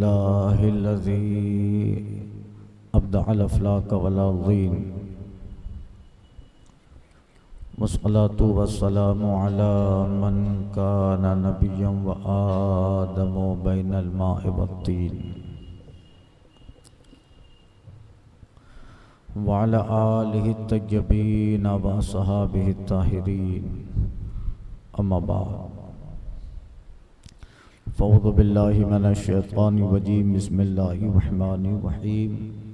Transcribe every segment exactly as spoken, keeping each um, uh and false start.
अल्हम्दुलिल्लाहिल्लज़ी अब्दअल अफ़लाक वल अज़ीम वस्सलातु वस्सलामु अला मन कान नबिय्यन व आदमु बैनल माइ वत्तीन व अला आलिहि तय्यबीन व असहाबिहि ताहिरीन अम्मा बाद फ़अऊज़ु बिल्लाहि मिनश शैतानिर रजीम बिस्मिल्लाहिर रहमानिर रहीम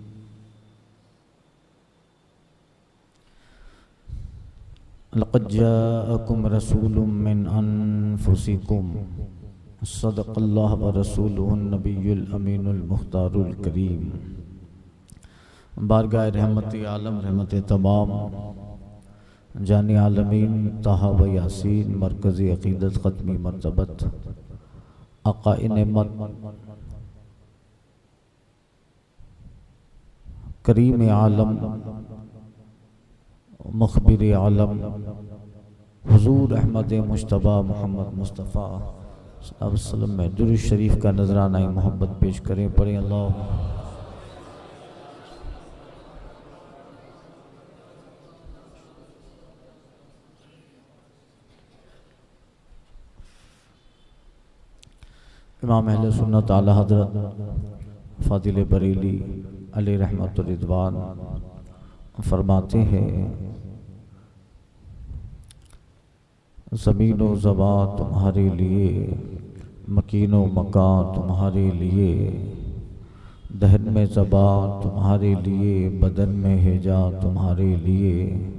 लक़द जाअकुम रसूलुम मिन अनफुसिकुम सदक़ल्लाहु व रसूलुहुन नबियुल अमीनुल मुख्तारुल करीम। बारगाह रहमत आलम रहमत तमाम जानी आलमीन ताहा व यासीन मरकज़ी अक़ीदत ख़त्मी मरतबत आक़ाए नेमत करीम आलम मुख़बिर आलम हुज़ूर अहमद मुज्तबा मोहम्मद मुस्तफ़ा सल्लल्लाहु अलैहि वसल्लम में दुरूद शरीफ का नजराना मोहब्बत पेश करें। पढ़ें अल्लाह इमाम अहले सुन्नत आला हज़रत फ़ाज़िल बरेली अलैहि रहमतुर रिज़वान फरमाते हैं, ज़मीन व ज़बा तुम्हारे लिए, मकीन व मकान तुम्हारे लिए, दहन में ज़बा तुम्हारे लिए, बदन में हिजा तुम्हारे लिए,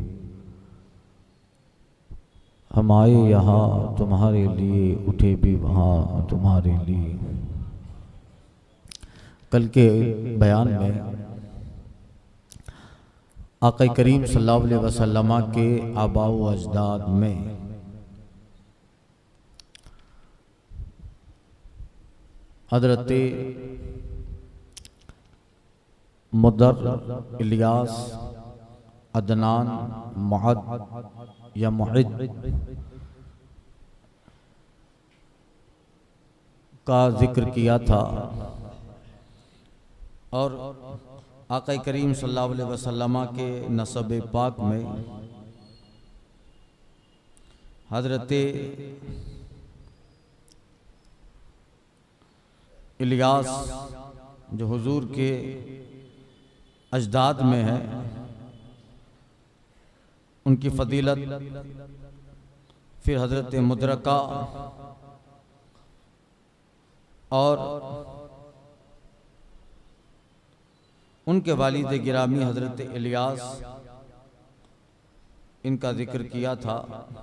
हम आए यहाँ तुम्हारे लिए, उठे भी वहाँ तुम्हारे लिए। कल के बयान में आक़ा करीम सल्लल्लाहु अलैहि वसल्लम के आबा व अजदाद में हज़रत मुदर, इलियास, अदनान, मुअद या मुहिद का जिक्र किया था और आक़ा करीम सल्लल्लाहु अलैहि वसल्लम के नसब पाक में हज़रत इलियास जो हुजूर के अजदाद में है, उनकी फजीलत, फिर हज़रत मुदरका और उनके वालिद गिरामी हज़रत इलियास, इनका जिक्र किया था।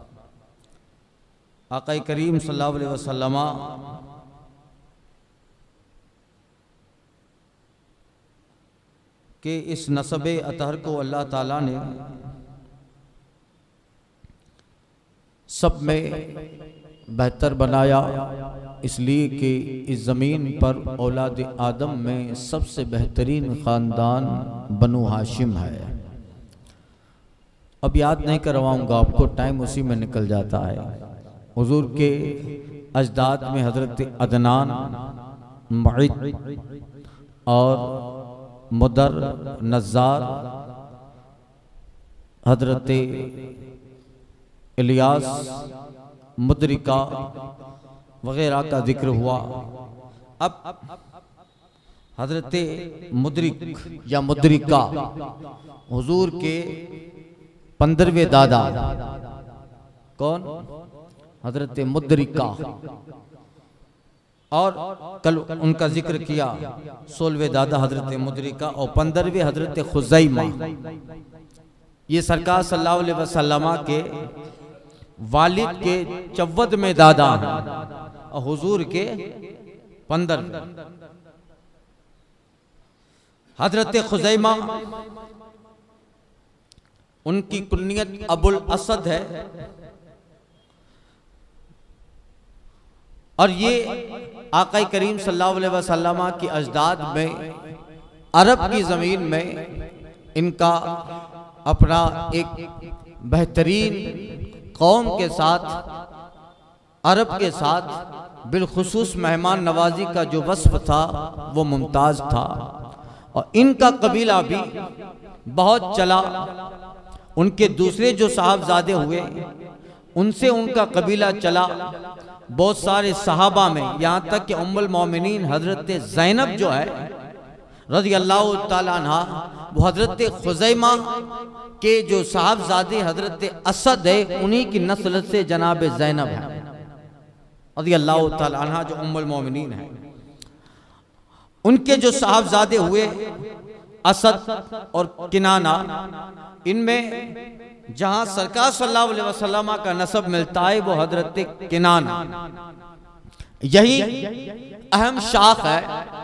आक़ा करीम सल्लल्लाहु अलैहि वसल्लम के इस नसब अतहर को अल्लाह ताला ने सब में बेहतर बनाया, इसलिए कि इस ज़मीन पर औलाद आदम में सबसे बेहतरीन ख़ानदान बनु हाशिम है। अब याद नहीं करवाऊंगा आपको, टाइम उसी में निकल जाता है। हुजूर के अजदाद में हज़रत अदनान, मुइद और मुदर, नज़्ज़ार, हज़रत इलियास, मुदरिका वगैरह का जिक्र हुआ। अब हज़रत मुदरिक या मुदरिका हुजूर के पंद्रहवें दादा, कौन? हज़रत मुदरिका, और कल उनका जिक्र किया सोलहवें दादा हज़रत मुदरिका और पंद्रहवें हज़रत खुज़ैमा। ये सरकार सल्लल्लाहु अलैहि वसल्लम के वालिद के चौवद में दादा और हुजूर के पंद्रह। हजरत खुज़ैमा उनकी कुन्नियत अबुल असद है और ये आक़ा करीम सल्लल्लाहु अलैहि वसल्लम की अजदाद में अरब की ज़मीन में इनका अपना एक बेहतरीन कौम के साथ, अरब के साथ बिलखुसूस मेहमान नवाजी का जो वस्फ था वो मुमताज़ था। और इनका कबीला भी बहुत चला। उनके दूसरे जो साहबजादे हुए उनसे उनका कबीला चला। बहुत सारे सहाबा में, यहाँ तक कि उम्मुल मोमिनीन हजरत ज़ैनब जो है रज़ी अल्लाह ताला अन्हा, वो हजरत खुज़ैमा के जो साहबजादे हजरत असद है उन्हीं की नस्ल से जनाब ज़ैनब है रज़ी अल्लाह ताला अन्हा, जो उम्मुल मोमिनीन है। उनके जो साहबजादे हुए असद और किनाना, इनमें जहां सरकार सल्लल्लाहु अलैहि वसल्लम का नसब मिलता है वो हजरत किनाना, यही अहम शाख है।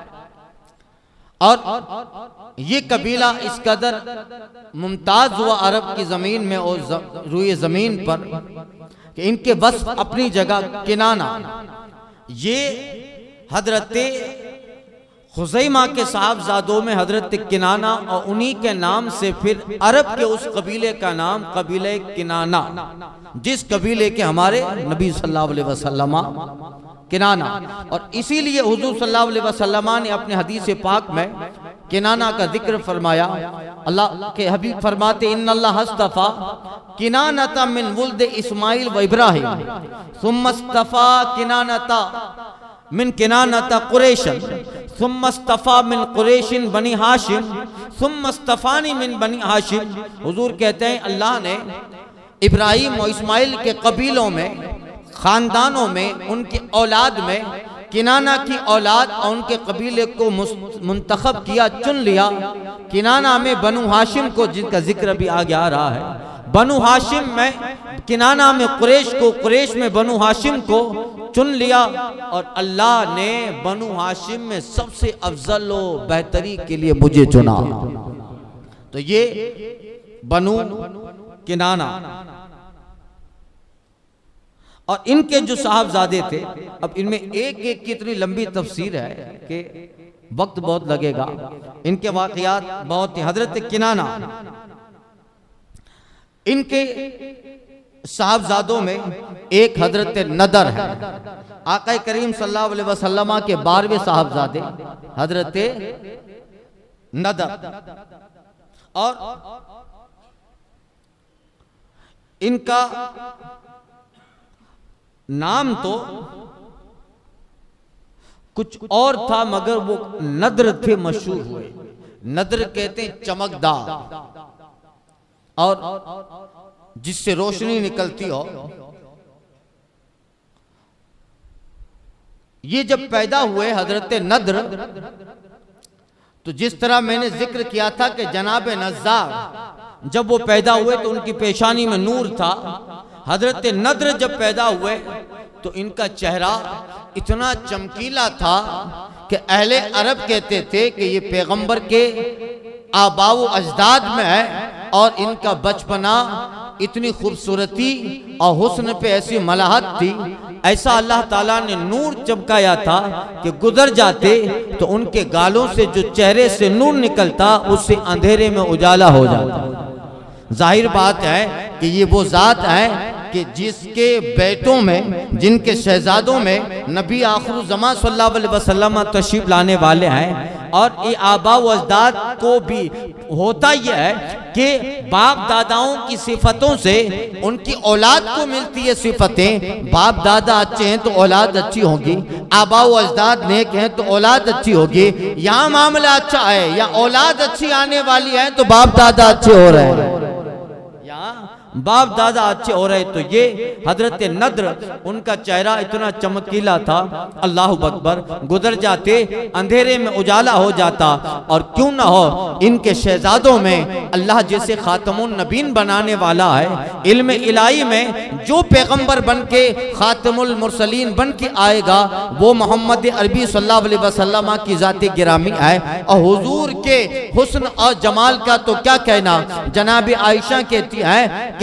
और ये कबीला इस कदर मुमताज हुआ अरब की जमीन में और रुए जमीन पर कि इनके वस्फ अपनी जगह। किनाना ये हजरत खुज़ैमा के साहबजादों में हजरत किनाना, और उन्हीं के नाम से फिर अरब के उस कबीले का नाम कबीले किनाना, जिस कबीले के हमारे नबी सल्लल्लाहु अलैहि वसल्लम किनाना। और इसीलिए हुजूर सल्लल्लाहु अलैहि वसल्लम ने अपने हदीस पाक में किनाना का जिक्र फरमाया। अल्लाह के हबीब फरमाते इन्नल्लाह हस्तफा किनानता मिन वुल्द इस्माइल व इब्राहिम सुम्मस्तफा किनानता मिन किनानता कुरैशन सुम्मस्तफा मिन कुरैशिन बनी हाशिम सुम्मस्तफानी मिन बनी हाशिम। हुजूर कहते हैं अल्लाह ने इब्राहिम और इस्माइल के कबीलों में, खानदानों में, उनकी औलाद में किनाना की औलाद और उनके कबीले को मुंतखब किया, चुन लिया। किनाना में बनु हाशिम को, जिनका जिक्र भी आगे आ रहा है, बनु हाशिम में किनाना में कुरैश को, कुरैश में बनु हाशिम को चुन लिया। और अल्लाह ने बनु हाशिम में सबसे अफजल व बेहतरी के लिए मुझे चुना। तो ये बनु किनाना। और इनके जो साहबजादे थे, अब इनमें एक एक की इतनी लंबी तफसीर है कि वक्त बहुत लगेगा। इनके वाकयात बहुत। हजरत किनाना, इनके साहबजादों में एक हजरत नदर है। आका करीम सल्लल्लाहु अलैहि वसल्लम के बारहवें साहबजादे हजरत नदर। और इनका नाम तो कुछ और था, मगर वो नद्र थे, मशहूर हुए। नद्र कहते हैं चमकदार, और जिससे रोशनी निकलती हो। ये जब पैदा हुए हजरत नद्र, तो जिस तरह मैंने जिक्र किया था कि जनाब नज़्ज़ार जब वो पैदा हुए तो उनकी पेशानी में नूर था। हजरत नद्र जब पैदा हुए तो इनका चेहरा इतना चमकीला था कि अहले अरब कहते थे कि ये पैगंबर के आबाओ अजदाद में है। और इनका बचपना इतनी खूबसूरती और हुस्न पे ऐसी मलाहत थी, ऐसा अल्लाह ताला ने नूर चमकाया था कि गुजर जाते तो उनके गालों से जो चेहरे से नूर निकलता उससे अंधेरे में उजाला हो जाता। जाहिर बात है कि ये वो जात है कि जिसके बेटों में, जिनके शहजादों में नबी आखिर ज़मां सल्लल्लाहु अलैहि वसल्लम तशरीफ लाने वाले हैं। और ये आबा व अजदाद को भी होता यह है कि बाप दादाओं की सिफतों से उनकी औलाद को मिलती है सिफतें। बाप दादा अच्छे हैं तो औलाद अच्छी होगी, आबा व अजदाद नेक हैं तो औलाद अच्छी होगी। यहाँ मामला अच्छा है, या औलाद अच्छी आने वाली है तो बाप दादा अच्छे हो रहे हैं, बाप दादा अच्छे हो रहे। तो ये हजरत नद्र, उनका चेहरा इतना चमकीला था, अल्लाह अकबर, गुजर जाते अंधेरे में उजाला हो जाता। और क्यों ना हो, इनके शहजादों में अल्लाह जैसे खातमुन नबीन बनाने वाला है। इल्म इलाही में जो पैगंबर बन के खातमुल मुरसलीन बन के आएगा वो मोहम्मद अरबी सल्लल्लाहु अलैहि वसल्लम की जाते गिरामी है। और हुजूर के हुस्न और जमाल का तो क्या कहना। जनाब आयशा कहती है कि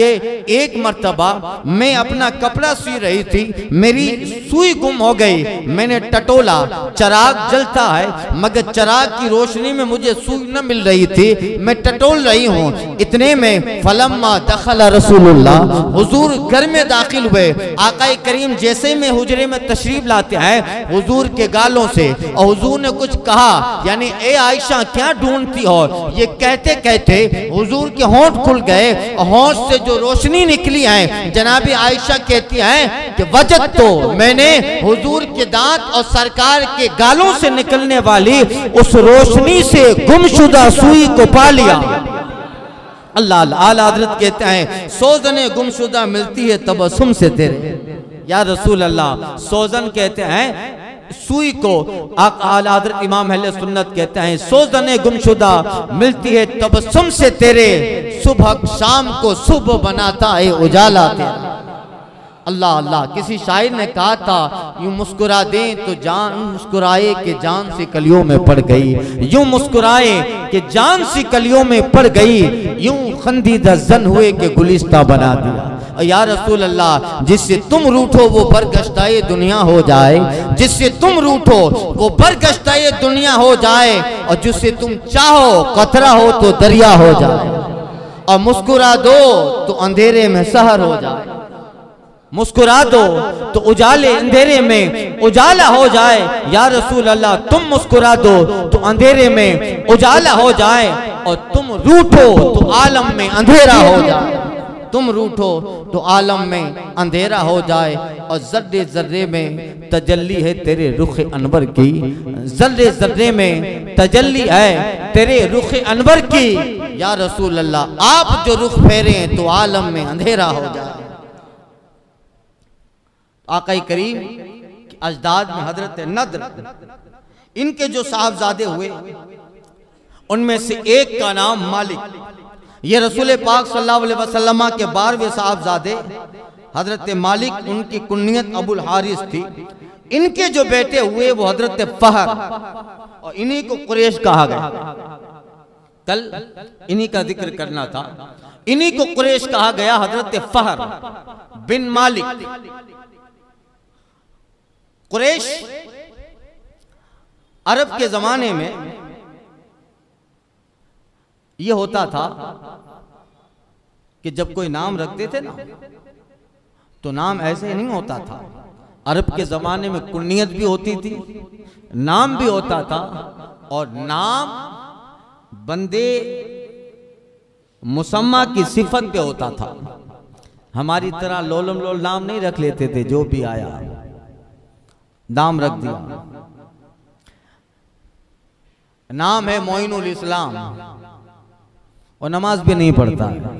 कि एक मर्तबा मैं अपना कपड़ा सी रही थी, मेरी सुई गुम हो गई, मैंने टटोला, चराग जलता है मगर चराग की रोशनी में मुझे सुई न मिल रही थी, मैं टटोल रही हूँ। इतने में फलम्मा दखल रसूलुल्लाह, हुजूर घर में दाखिल हुए। आकाए करीम जैसे में हुजरे में तशरीफ लाते हैं हुजूर के गालों से, और हुजूर ने कुछ कहा, यानी ए आयशा क्या ढूंढती हो, ये कहते कहते हुजूर के होंठ खुल गए और होंठ से जो रोशनी निकली है, जनाबी आयशा कहती है कि वजद तो मैंने हुजूर के दांत और सरकार के गालों से निकलने वाली उस रोशनी से गुमशुदा सुई को पा लिया। अल्लाह अल्लाह। आला हज़रत कहते हैं सोजने गुमशुदा मिलती है तबस्सुम से तेरे। या रसूल अल्लाह, सोजन कहते हैं सुई को, आला हज़रत इमाम अहले सुन्नत कहते हैं सोजने गुमशुदा मिलती है तबस्सुम से तेरे, सुबह शाम को सुबह बनाता है उजाला तेरा। अल्लाह अल्लाह। किसी शायर ने कहा था यूं मुस्कुरा दें तो जान मुस्कुराए कि जान सी कलियों में पड़ गई, यूं मुस्कुराए कि जान सी कलियों में पड़ गई, यूं खंदीदा जन हुए कि गुलिस्ता बना दिया। या रसूल अल्लाह, जिससे तुम रूठो वो बरगश्ताए दुनिया हो जाए, जिससे तुम रूठो वो बरगश्ताए दुनिया हो जाए, और जिससे तुम चाहो कतरा हो तो दरिया हो जाए, और मुस्कुरा दो तो अंधेरे में सहर हो जाए। मुस्कुरा दो तो उजाले अंधेरे में उजाला हो जाए। या रसूल अल्लाह, तुम मुस्कुरा दो तो अंधेरे में उजाला हो जाए, और तुम रूठो तो आलम में अंधेरा हो जाए, तुम रूठो तो आलम में अंधेरा हो जाए। और जर्रे जर्रे में तजल्ली है तेरे रुख अनवर की, जर्रे जर्रे में तजल्ली है तेरे रुख अनवर की। या रसूल अल्लाह, आप जो रुख फेरे तो आलम में अंधेरा हो जाए। आका करीम अजदाद में हजरत नदर, इनके जो साहबजादे हुए उनमें से एक का नाम मालिक। ये रसूल पाक सल्लल्लाहु अलैहि वसल्लम के बारहवें साहबजादे हजरत मालिक, उनकी कुन्नियत अबुल हारिस थी। इनके जो बेटे हुए वो हजरत फहर, और इन्हीं को कुरैश कहा गया। कल इन्हीं का जिक्र करना था। इन्हीं को कुरैश कहा गया, हजरत फहर बिन मालिक। कुरैश अरब के जमाने में यह होता था कि जब कोई नाम रखते थे ना, तो नाम ऐसे नहीं होता था। अरब के जमाने में कुन्नियत भी होती थी, नाम भी होता था, और नाम बंदे मुसम्मा की सिफत पे होता था। हमारी तरह लोलम लोल नाम नहीं रख लेते थे, जो भी आया नाम रख दिया। नाम है मोइनुल इस्लाम, और नमाज भी नहीं पढ़ता है,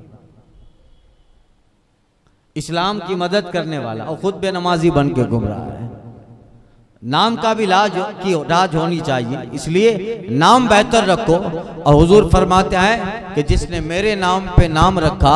इस्लाम की मदद करने वाला, और खुद बेनमाजी बन के घूम रहा है। नाम का भी लाज की राज होनी चाहिए, इसलिए नाम बेहतर रखो। और हुजूर फरमाते हैं कि जिसने मेरे नाम पे नाम रखा,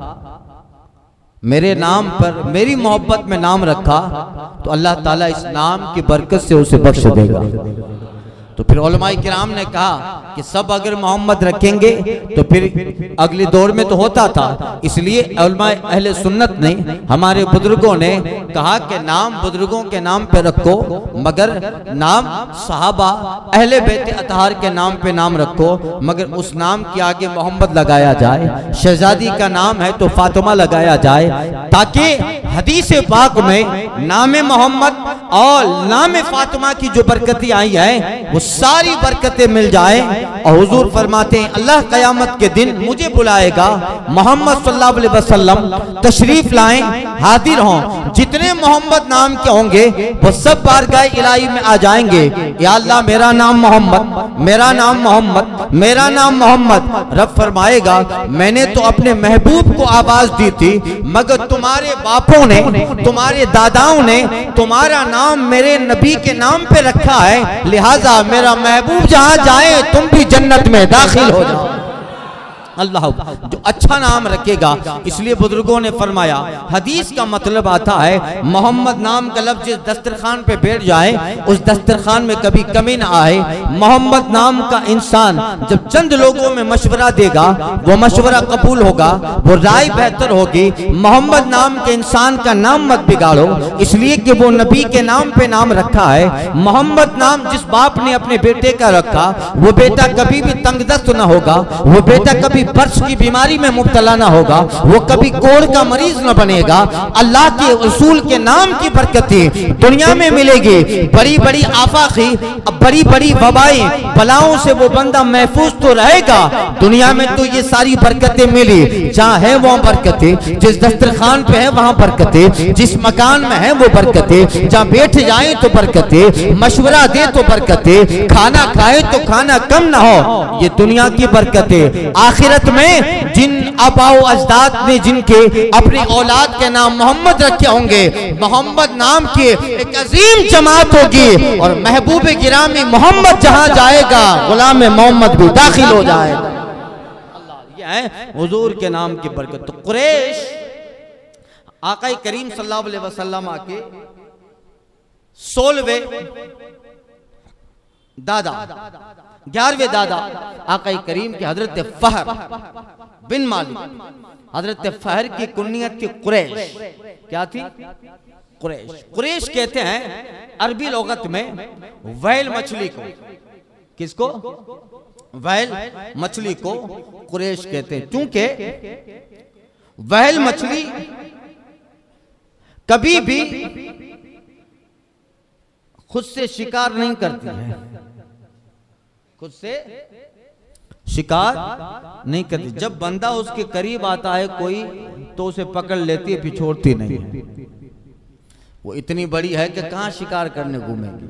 मेरे नाम पर मेरी मोहब्बत में नाम रखा, तो अल्लाह ताला इस नाम की बरकत से उसे बख्श देगा। तो फिर उलमाए किराम ने कहा कि सब अगर मोहम्मद रखेंगे तो फिर अगले दौर में तो होता था, इसलिए उलमाए अहले सुन्नत ने, हमारे बुजुर्गों ने कहा कि नाम बुजुर्गों के नाम पे रखो, मगर नाम सहाबा अहले बैत अतहार के नाम पे नाम रखो, मगर उस नाम के आगे मोहम्मद लगाया जाए। शहजादी का नाम है तो फातिमा लगाया जाए, ताकि हदीस पाक में नाम मोहम्मद और नाम फातिमा की जो बरकतें आई है वो सारी बरकतें मिल जाए। और हुजूर फरमाते हैं अल्लाह क़यामत के दिन मुझे बुलाएगा, मोहम्मद सल्लल्लाहु अलैहि वसल्लम तशरीफ लाएं, हाजिर हों, जितने मोहम्मद नाम के होंगे वो सब बारगाह इलाही में आ जाएंगे। या अल्लाह मेरा नाम मोहम्मद, मेरा नाम मोहम्मद, मेरा नाम मोहम्मद। रब फरमाएगा मैंने तो अपने महबूब को आवाज दी थी, मगर तुम्हारे बापों ने, तुम्हारे दादाओं ने तुम्हारा नाम मेरे नबी के नाम पे रखा है, लिहाजा मेरा महबूब जहां जाए तुम भी जन्नत में दाखिल हो जाओ। अल्लाह, जो अच्छा नाम रखेगा। इसलिए बुजुर्गों ने फरमाया, हदीस का मतलब आता है मोहम्मद नाम का लफ्ज जिस दस्तरखान पे बैठ जाए उस दस्तरखान में कभी कमी ना आए। मोहम्मद नाम का इंसान जब चंद लोगों में मशवरा देगा वो मशवरा कबूल होगा, वो राय बेहतर होगी। मोहम्मद नाम के इंसान का नाम मत बिगाड़ो, इसलिए कि वो नबी के नाम पे नाम रखा है। मोहम्मद नाम जिस बाप ने अपने बेटे का रखा वो बेटा कभी भी तंगदस्त ना होगा, वो बेटा कभी बर्स की बीमारी में मुब्तला ना होगा, वो कभी कोढ़ का मरीज न बनेगा। अल्लाह के रसूल के नाम की बरकतें दुनिया में मिलेगी। बड़ी बड़ी आफाकी, बड़ी बड़ी वबाएं, बलाओं से वो बंदा महफूज तो रहेगा। दुनिया में तो ये सारी बरकतें मिली, जहाँ है वहाँ बरकतें, जिस दस्तरखान पे है वहाँ बरकतें, जिस मकान में है वो बरकतें, जहाँ बैठ जाए तो बरकतें, मशवरा दे तो बरकतें, खाना खाए तो खाना कम ना हो, ये दुनिया की बरकतें। आखिरत में जिन आबाओ अजदाद ने जिनके अपनी औलाद के नाम मोहम्मद रखे होंगे, मोहम्मद नाम की एक अजीम जमात होगी और महबूब गिरामी मोहम्मद जहां जाएगा गुलाम मोहम्मद भी दाखिल हो जाएगा। ये है हुजूर के नाम की बरकत। तो कुरैश आका करीम सल्लल्लाहु अलैहि वसल्लम के सोलहवें दादा, ग्यारहवें दादा आका करीम के हजरत फहर बिन मालिक, हजरत फहर की कुन्नियत थी कुरैश। क्या थी? कुरैश। कुरैश कहते हैं अरबी लोगत में वैल मछली को, किसको? वैल मछली को कुरैश कहते हैं, क्योंकि वैल मछली कभी भी खुद से शिकार नहीं करती है, खुद से शिकार नहीं करती। जब बंदा उसके करीब आता है कोई तो उसे पकड़ लेती है, फिर छोड़ती नहीं है। वो इतनी बड़ी है कि कहां शिकार करने घूमेगी।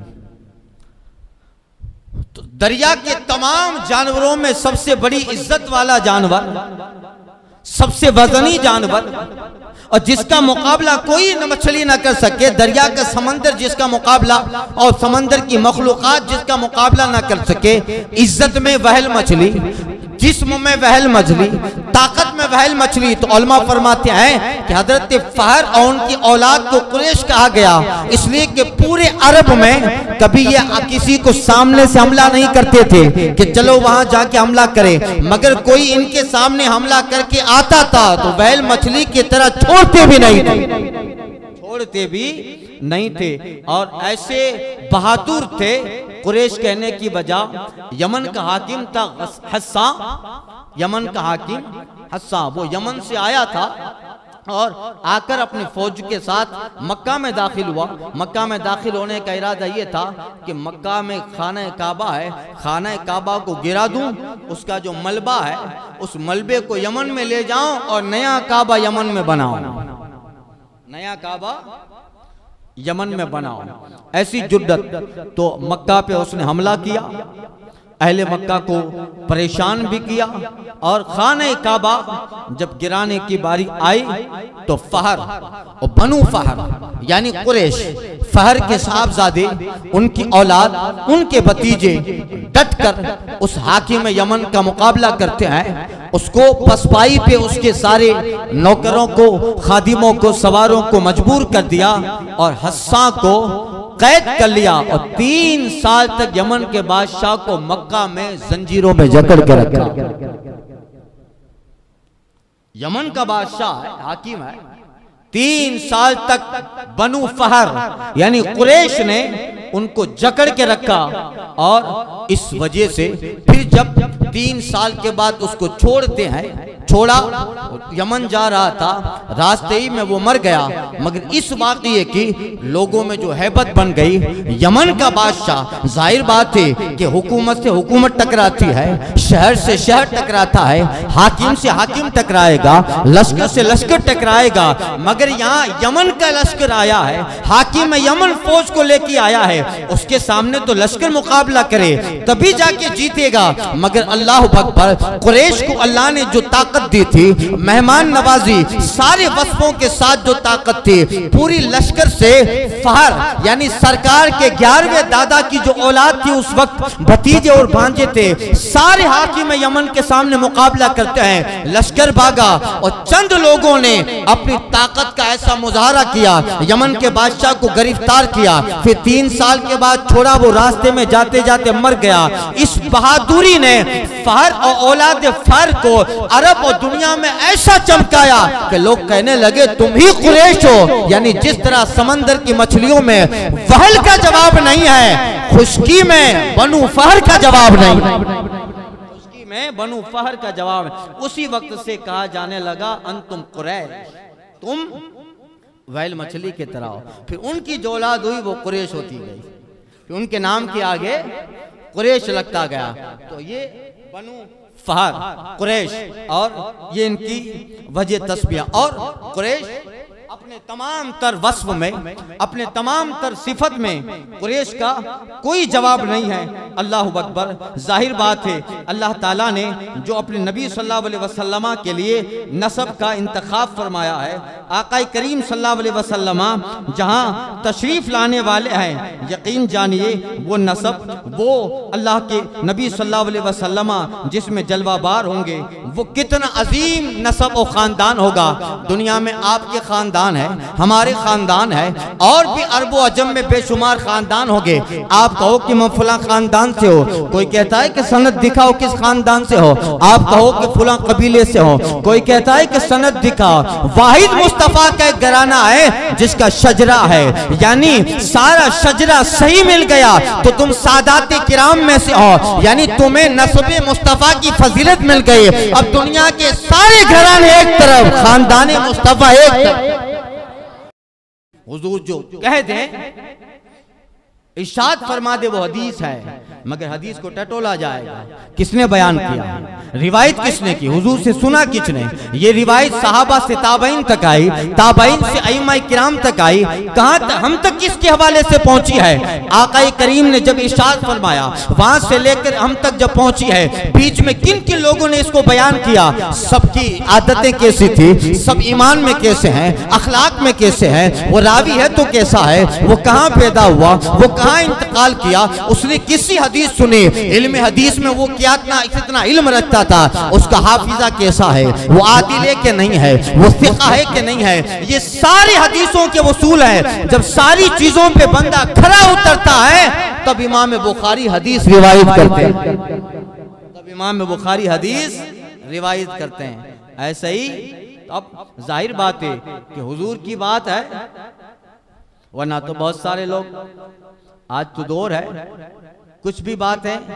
तो दरिया के तमाम जानवरों में सबसे बड़ी इज्जत वाला जानवर, सबसे वजनी जानवर, और जिसका मुकाबला कोई न मछली ना कर सके, दरिया का समंदर जिसका मुकाबला और समंदर की मखलूकात जिसका मुकाबला ना कर सके, इज्जत में वहल मछली, जिस्म में वहल मछली, ताकत में वहल मछली। तो उलमा फरमाते हैं कि हजरत फहर और उनकी औलाद को कुरैश कहा गया इसलिए कि पूरे अरब में कभी ये किसी को सामने से हमला नहीं करते थे कि चलो वहां जाके हमला करें, मगर कोई इनके सामने हमला करके आता था तो वहल मछली की तरह छोड़ते भी नहीं थे, छोड़ते भी नहीं थे। और ऐसे बहादुर थे। कुरैश कहने की वजह, यमन का हाकिम था हस्सा, यमन का हाकिम हस्सा, वो यमन से आया था और आकर अपनी फौज के साथ मक्का में दाखिल हुआ। मक्का में दाखिल होने का इरादा ये था कि मक्का में खाना काबा है, खाना काबा को गिरा दूं, उसका जो मलबा है उस मलबे को यमन में ले जाऊं और नया काबा यमन में बनाऊं, नया काबा यमन में बनाओ। ऐसी जुद्दत। तो मक्का पे उसने हमला किया, अहले मक्का को परेशान भी किया, और खाने काबा जब गिराने की बारी आई तो फहर और बनु फहर यानी कुरैश, फहर के साहबजादे, उनकी औलाद, उनके भतीजे डट कर उस हाकिम यमन का मुकाबला करते हैं। उसको पसपाई पे उसके सारे नौकरों को, खादिमों को, सवारों को मजबूर कर दिया और हस्सा को कैद कर लिया और तीन साल तक यमन के बादशाह को मक्का में जंजीरों में जकड़ के रखा। यमन का बादशाह है, हाकिम है, तीन साल तक बनु फहर यानी कुरैश ने उनको जकड़ के रखा। और इस वजह से फिर जब तीन साल के बाद उसको छोड़ते हैं, छोड़ा, यमन जा रहा था, रास्ते ही में वो मर गया। मगर इस वाक़ये की लोगों में जो हैबत बन गई, यमन का बादशाह, जाहिर बात है कि हुकूमत से हुकूमत टकराती है, शहर से शहर टकराता है, हाकिम से हाकिम टकराएगा, लश्कर से लश्कर टकराएगा। मगर यहाँ यमन का लश्कर आया है, हाकिम यमन फौज को लेके आया है, उसके सामने तो लश्कर मुकाबला करे तभी जाके जीतेगा। मगर अल्लाह अकबर, कुरैश को अल्लाह ने जो ताकत ताकत दी थी, मेहमान नवाजी, सारे वस्फों के साथ जो ताकत थी, पूरी लश्कर से फहर यानी सरकार के ग्यारहवें दादा की जो औलाद थी उस वक्त भतीजे और भांजे थे, सारे हाकिम यमन के सामने मुकाबला करते हैं। लश्कर भागा और चंद लोगों ने अपनी ताकत का ऐसा मुजाहरा किया, यमन के बादशाह को गिरफ्तार किया, फिर तीन साल के बाद छोड़ा, वो रास्ते में जाते जाते मर गया। इस बहादुरी ने फहर और औलाद फहर को अरब और दुनिया में ऐसा चमकाया कि लोग कहने लगे तुम ही कुरैश हो। यानी जिस तरह समंदर की मछलियों में वहल का जवाब नहीं है, खुश्की में बनु फहर का जवाब नहीं, खुश्की में बनु फहर का जवाब है। उसी वक्त से कहा जाने लगा अंतुम कुरैश, तुम वहल मछली के तरह हो। फिर उनकी जो औलाद हुई वो कुरैश होती गई, फिर उनके नाम के आगे कुरैश लगता गया। तो ये बनु फहर कुरैश और ये इनकी वजह तस्बिया। और कुरैश अपने तमाम तर वस्फ में, अपने तमाम तर सिफत में कुरैश का कोई जवाब नहीं है। अल्लाह अकबर। जाहिर बात है अल्लाह ताला ने जो अपने नबी सल्लल्लाहु अलैहि वसल्लम के लिए नस्ब का इंतखाब फरमाया है, आका करीम सल्लल्लाहु अलैहि वसल्लम जहां तशरीफ लाने वाले हैं, यकीन जानिए वो नस्ब, वो अल्लाह के नबी सल्लल्लाहु अलैहि वसल्लम जिसमें जलवाबार होंगे, वो कितना अजीम नस्ब और खानदान होगा। दुनिया में आपके खानदान है, हमारे खानदान है, और भी अरबो अजम में बेशुमार खानदान होंगे। आप कहो कि मैं फुला खानदान से हो, कोई कहता है कि सनद दिखाओ किस खानदान से हो, आप कहो कि फुला कबीले से हो, कोई कहता है कि सनद दिखाओ। वाहिद मुस्तफा का एक घराना है जिसका शजरा है, यानी सारा शजरा सही मिल गया तो तुम सादाते किराम में से हो, यानी तुम्हें नस्बे मुस्तफा की फजीलत मिल गई। अब दुनिया के सारे घराने एक तरफ, खानदाने मुस्तफा एक तरफ। हुजूर जो कह दें, इरशाद फरमा दे वो हदीस है, मगर हदीस को टटोला जाएगा। किसने बयान किया, रिवायत किसने की, हुजूर से सुना किसने? ये रिवायत सहाबा से ताबईन तक आई, ताबईन से अइम्मा किराम तक आई, कहां तक, हम तक किसके हवाले से पहुंची है? आका करीम ने जब इरशाद फरमाया वहां से लेकर हम तक जब पहुंची है, बीच में किन किन लोगों ने इसको बयान किया, सबकी आदतें कैसी थी, सब ईमान में कैसे हैं, अखलाक में कैसे हैं, वो रावी है तो कैसा है, वो कहां पैदा हुआ, वो कहां इंतकाल किया, उसने किसी हदीस सुनी, इल्म हदीस में वो क्या इतना इतना इल्म रखता था, उसका हाफिजा कैसा है, वो आदिल है कि नहीं है, वो सिका है कि नहीं है, ये सारी हदीसों के वसूल है। जब सारी चीजों पे बंदा खरा उतरता है तब इमाम बुखारी हदीस रिवायत करते हैं, तब इमाम बुखारी हदीस रिवायत करते हैं। ऐसे ही अब जाहिर बात है कि हुजूर की बात है, वरना तो बहुत सारे लोग, आज तो दौर है, कुछ भी बात है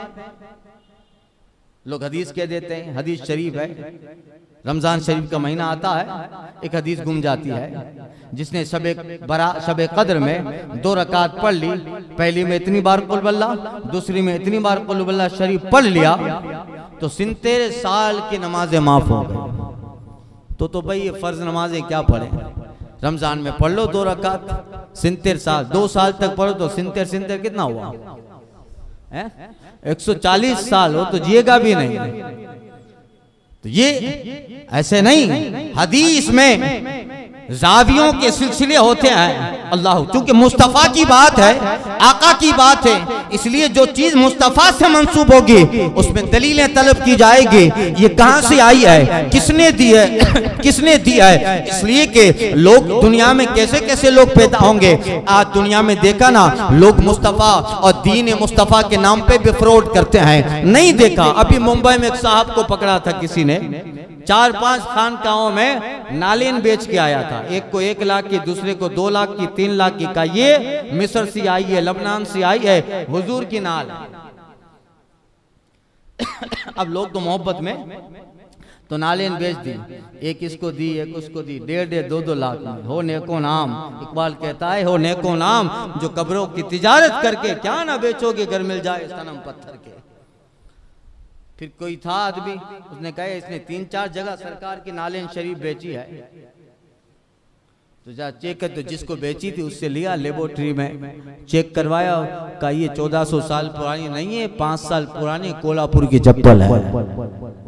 लोग हदीस कह देते हैं, हदीस शरीफ है। रमजान शरीफ का महीना आता है, एक हदीस गुम जाती है, जिसने शबे बरा शबे कद्र में दो रकात पढ़ ली, पहली में इतनी बार कुल वल्लाह, दूसरी में इतनी बार कुल वल्लाह शरीफ पढ़ लिया तो सिंतेर साल की नमाजें माफ हो गई। तो तो भाई ये फर्ज नमाजें क्या पढ़े, रमजान में पढ़ लो दो रकात, सिंतेर साल, दो साल तक पढ़ो तो सिंतेर सिंतेर कितना हुआ, एक सौ चालीस साल हो तो जिएगा भी नहीं। तो ये ऐसे नहीं, हदीस में रावियों के सिलसिले होते हैं। अल्लाह, क्योंकि मुस्तफ़ा की बात है, आका की बात है, इसलिए जो चीज मुस्तफ़ा से मंसूब होगी उसमें दलीलें तलब की जाएगी। ये कहां से आई है, किसने दी है, किसने दी है, इसलिए कि लोग दुनिया में कैसे कैसे लोग पैदा होंगे। आज दुनिया में देखा ना, लोग मुस्तफ़ा और दीन मुस्तफ़ा के नाम पे भी फ्रॉड करते हैं। नहीं देखा, अभी मुंबई में एक साहब को पकड़ा था किसी ने, चार पांच खानकाहों में नालिन बेच के आया था, एक को एक लाख की, दूसरे को दो लाख की, तीन लाख की का। ये मिस्र से आई है, लबनान से आई है, हुजूर की नाल। अब लोग तो मोहब्बत में तो नालिन बेच दी, एक इसको दी, एक उसको दी, डेढ़ डेढ़ दो दो लाख में। हो नेको नाम, इकबाल कहता है, हो नेको नाम जो कब्रों की तिजारत करके क्या ना बेचोगे, घर मिल जाए सनम पत्थर के। फिर कोई था आदमी, उसने कहा इसने तीन चार जगह सरकार की नालिन शरीफ बेची है, तो जा चेक कर, तो जिसको बेची थी उससे लिया, लेबोरेटरी में चेक करवाया, का ये चौदह सौ साल पुरानी नहीं है, पांच साल पुरानी कोल्हापुर की चप्पल है।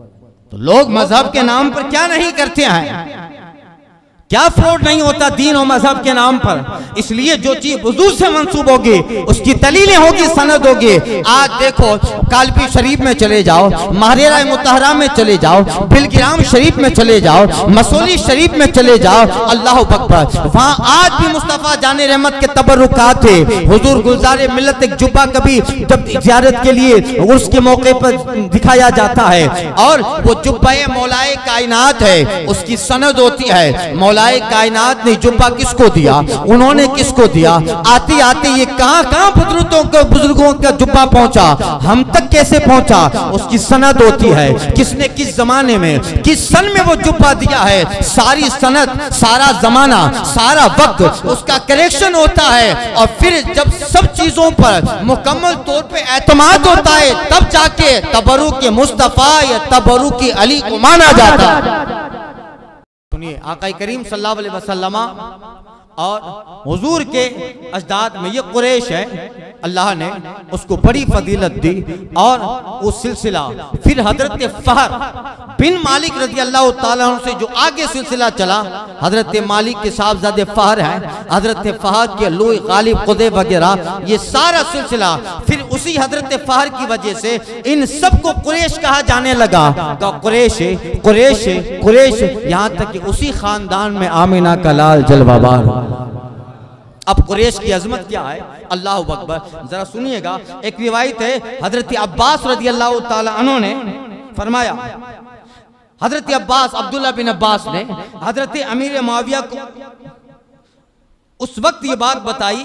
तो लोग मजहब के नाम पर क्या नहीं करते हैं, क्या फ्रॉड नहीं होता दीन और मजहब के नाम पर। इसलिए जो चीज हुजूर से मंसूब होगी उसकी दलीलें होगी, सनद होगी। आज देखो कालपी शरीफ में चले जाओ, महरेरा मुतहरा में चले जाओ, बिलगिराम शरीफ में चले जाओ, मसोली शरीफ में चले जाओ, अल्लाह अकबर, वहां आज भी मुस्तफा जाने रहमत के तबरुकात थे। हुजूर गुलजारे मिल्लत एक जुब्बा कभी जब जियारत के लिए उर्स के मौके पर दिखाया जाता है और वो जुब्बा मौलाए कायनात है, उसकी सनद होती है। मौला कायनात ने जुब्बा किसको दिया, उन्होंने किसको दिया, आते आते ये कहां कहां बुजुर्गों को बुजुर्गों का जुब्बा पहुंचा, हम तक कैसे पहुंचा, उसकी सनद होती है। किसने किस जमाने में किस सन में वो जुब्बा दिया है, सारी सनद, सारा जमाना, सारा वक्त उसका करेक्शन होता है। और फिर जब सब चीजों पर मुकम्मल तौर पे एतमाद होता है तब जाके तबरुक के मुस्तफा या तबरुक की अली को माना जाता है। सुनिए, आका करीम सल्लल्लाहु अलैहि वसल्लम और हुजूर के अजदाद में ये कुरैश है, अल्लाह ने उसको बड़ी फजीलत दी। और वो सिलसिला फिर हजरत फहर बिन मालिक रजी अल्लाह ताला अन्हु से जो आगे सिलसिला चला, हजरत मालिक के साहबजादे फहर हैं, हजरत फहर के लोई गालिब खुदे वगैरह, ये सारा सिलसिला फिर उसी हजरत फहर की वजह से इन सबको कुरैश कहा जाने लगा। कुरैश कुरैश कुरैश, यहाँ तक कि उसी खानदान में आमिना का लाल जलवाबार। अब कुरैश की अजमत क्या है, अल्लाह अकबर, जरा सुनिएगा। एक रिवायत है हजरत अब्बास रजी अल्लाह ताला अन्हु ने फरमाया, हजरत अब्बास अब्दुल्ला बिन अब्बास ने हजरत अमीर मुआविया को उस वक्त ये बात बताई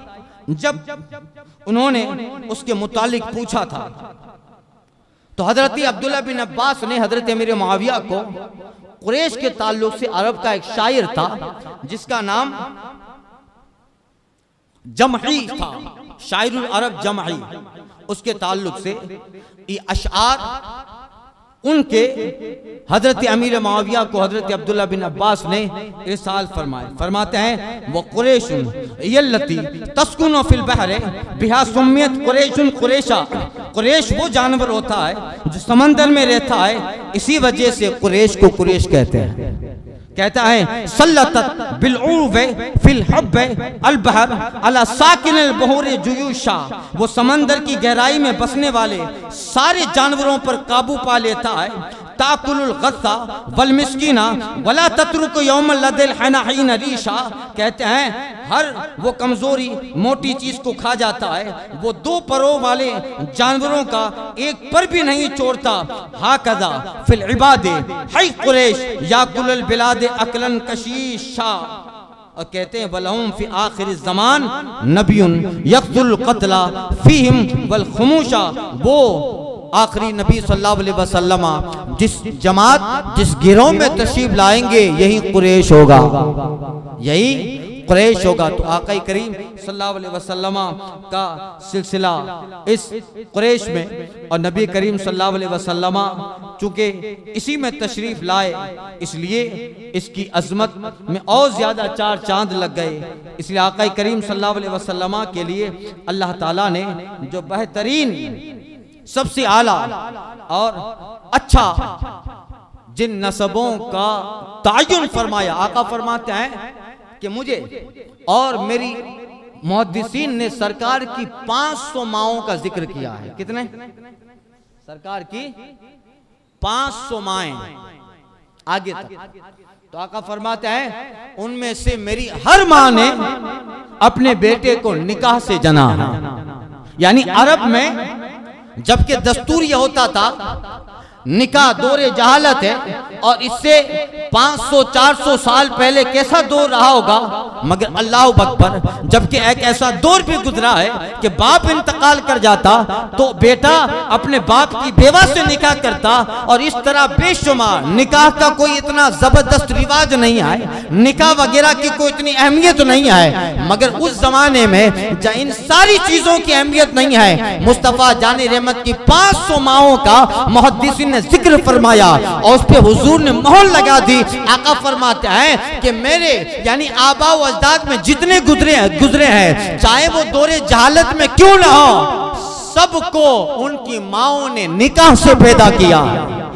जब उन्होंने उसके मुतालिक पूछा था। तो हजरत अब्दुल्ला बिन अब्बास ने हजरत अमीर मुआविया को कुरैश के ताल्लुक से अरब का एक शायर था जिसका नाम जमही था, शायरुल अरब जमही, उसके ताल्लुक से ये अशआर उनके हजरत अमीर मुआविया को हजरत अब्दुल्ला बिन अब्बास ने इरसाल फरमाए। फरमाते हैं वो कुरैशुन यल्लती तस्कुनु फिल बहर बिहा सुम्मियत कुरैशुन कुरैशा, कुरैश वो जानवर होता है जो समंदर में रहता है, इसी वजह से कुरैश को कुरैश कहते हैं। कहता है सल्लतत बिलउर्व फिल हब्ब अल बहर अला साकिन अल बहूर जुयूशा, वो समंदर की गहराई में बसने वाले सारे जानवरों पर काबू पा लेता है। ताकुलुल गस्सा वल मिस्कीना वला तत्रुक यौम लदिल हनाहीन रीशा, कहते हैं हर वो कमजोरी मोटी चीज को खा जाता है, वो दो परों वाले जानवरों का एक पर भी नहीं छोड़ता। हाकदा फिल इबादे है कुरैश याकुलुल बिलादे अकलन कशीशा, और कहते हैं वलहुम फी आखिर ज़मान नबियुन यक़्तुल क़त्ला फीहिम वल खुमूशा, वो आखिरी नबी सल्लल्लाहु अलैहि वसल्लम जिस जमात जिस गिरोह में तशरीफ लाएंगे यही कुरैश होगा, यही कुरैश होगा। तो आका करीम सल्लल्लाहु अलैहि वसल्लम का सिलसिला इस कुरैश में, और नबी करीम सल्लल्लाहु अलैहि वसल्लम चूंकि इसी में तशरीफ लाए इसलिए इसकी अजमत में और ज्यादा चार चांद लग गए। इसलिए आका करीम सल्लल्लाहु अलैहि वसल्लम के लिए अल्लाह ताला ने जो बेहतरीन सबसे आला और अच्छा जिन नसबों का तायुन फरमाया, आका फरमाते हैं कि मुझे और मेरी मुहद्दिसीन ने सरकार की पांच सौ माओं का जिक्र किया है। कितने? सरकार की पांच सौ माएं आगे तक। तो आका फरमाते हैं उनमें से मेरी हर मां ने अपने बेटे को निकाह से जना है। यानी अरब में जबकि दस्तूर यह होता था निकाह दौरे जहालत है, और इससे पाँच सौ चार सौ साल पहले कैसा दौर रहा होगा, मगर अल्लाह अकबर जबकि एक ऐसा दौर भी गुजरा है कि बाप इंतकाल कर जाता तो बेटा अपने बाप की बेवा से निकाह करता, और इस तरह बेशुमार निकाह का कोई इतना जबरदस्त रिवाज नहीं है, निकाह वगैरह की कोई इतनी अहमियत नहीं है। मगर उस जमाने में जहाँ इन सारी चीजों की अहमियत नहीं है, मुस्तफा जाने रहमत की पाँच सौ माओं का मुहद्दिसीन जिक्र फरमाया और उस पे हुजूर ने मोहर लगा दी। आका फरमाते हैं कि मेरे यानी आबा व अजदाद में जितने गुजरे हैं गुजरे हैं चाहे वो दौरे जहालत में क्यों ना हो, सबको उनकी माओं ने निकाह से पैदा किया।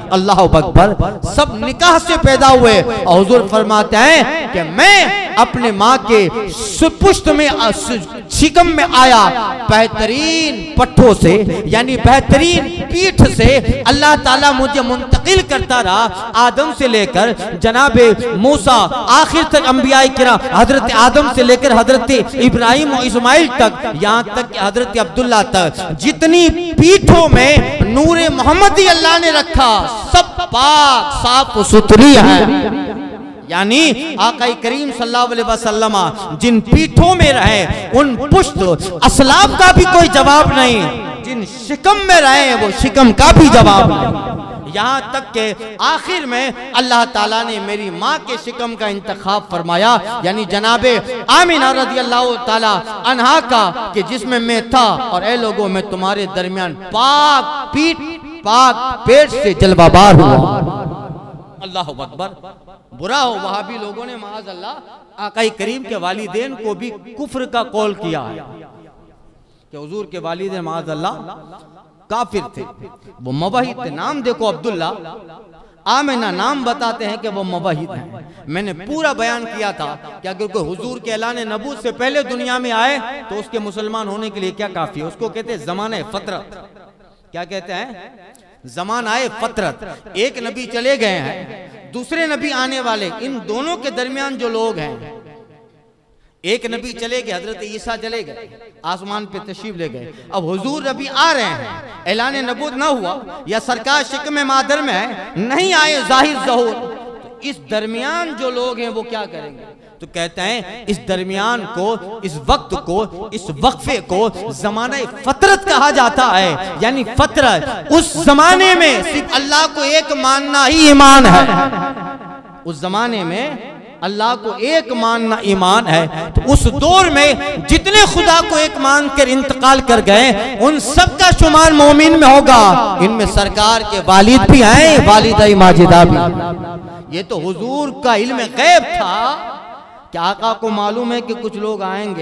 अल्लाह अकबर, सब निकाह से पैदा हुए। और हुजूर फरमाते हैं कि मैं अपने माँ के सुपुष्ट में शिकम में आया बेहतरीन पट्ठों से, यानी बेहतरीन पीठ से अल्लाह ताला मुझे मुंतकिल करता रहा, आदम से लेकर जनाबे मूसा आखिर तक अंबिया किराम, हजरत आदम से लेकर हजरत इब्राहिम और इस्माइल तक, यहाँ तक हजरत अब्दुल्ला तक, जितनी पीठों में नूरे मोहम्मदी अल्लाह ने रखा सब पाक साफ सुथरी है। यानी आकाई करीम सल्लल्लाहु अलैहि वसल्लम जिन पीठों में रहे उन पुष्ट असलाब का भी कोई जवाब नहीं, जिन शिकम में रहे वो शिकम का भी जवाब नहीं। यहाँ तक के आखिर में अल्लाह ताला ने मेरी माँ के शिकम का इंतखाब फरमाया, यानी जनाबे आमिना रज़ी अल्लाह ताला अन्हा का, कि जिसमें मैं था और ए लोगों में तुम्हारे दरमियान पाक पीठ पाक पेट से जलवाबार हुआ। अल्लाह अकबर। बुरा हो वहाबी लोगों ने माज़ अल्लाह आकाई करीम के वालिदैन को भी कुफ्र का कौल किया है कि हुजूर के वालिदैन माज़ अल्लाह काफिर थे, वो मवाहिद थे। नाम देखो अब्दुल्ला, आमिना नाम बताते हैं कि वो मवाहिद हैं। मैंने पूरा बयान किया था कि अगर कोई हुजूर के ऐलान नबूवत से पहले दुनिया में आए तो उसके मुसलमान होने के लिए क्या काफी है। उसको कहते हैं ज़माने फ़तरत। क्या कहते हैं? ज़माना फ़तरत। एक नबी चले गए हैं, दूसरे नबी आने वाले, इन दोनों के दरमियान जो लोग हैं, एक नबी चले गए, हजरत ईसा चले गए, आसमान पे तशरीफ ले गए, अब हुजूर नबी आ रहे हैं, ऐलान नबूवत ना हुआ या सरकार शिकम मादर में है, नहीं आए जाहिर ज़हूर, तो इस दरमियान जो लोग हैं वो क्या करेंगे? तो कहते हैं इस दरमियान को, इस वक्त को, इस वक्फे को ज़माना फ़तरत कहा जाता है। यानी फ़तरत उस जमाने में सिर्फ अल्लाह को एक मानना ही ईमान है। उस जमाने में अल्लाह को एक मानना ईमान है। तो उस दौर में जितने खुदा को एक मान कर इंतकाल कर गए उन सब का शुमार मोमिन में होगा। इनमें सरकार के वालिद भी हैं, वालिदा माजिदा भी। ये तो हुजूर का इल्म गैब था कि आका को मालूम है कि कुछ लोग आएंगे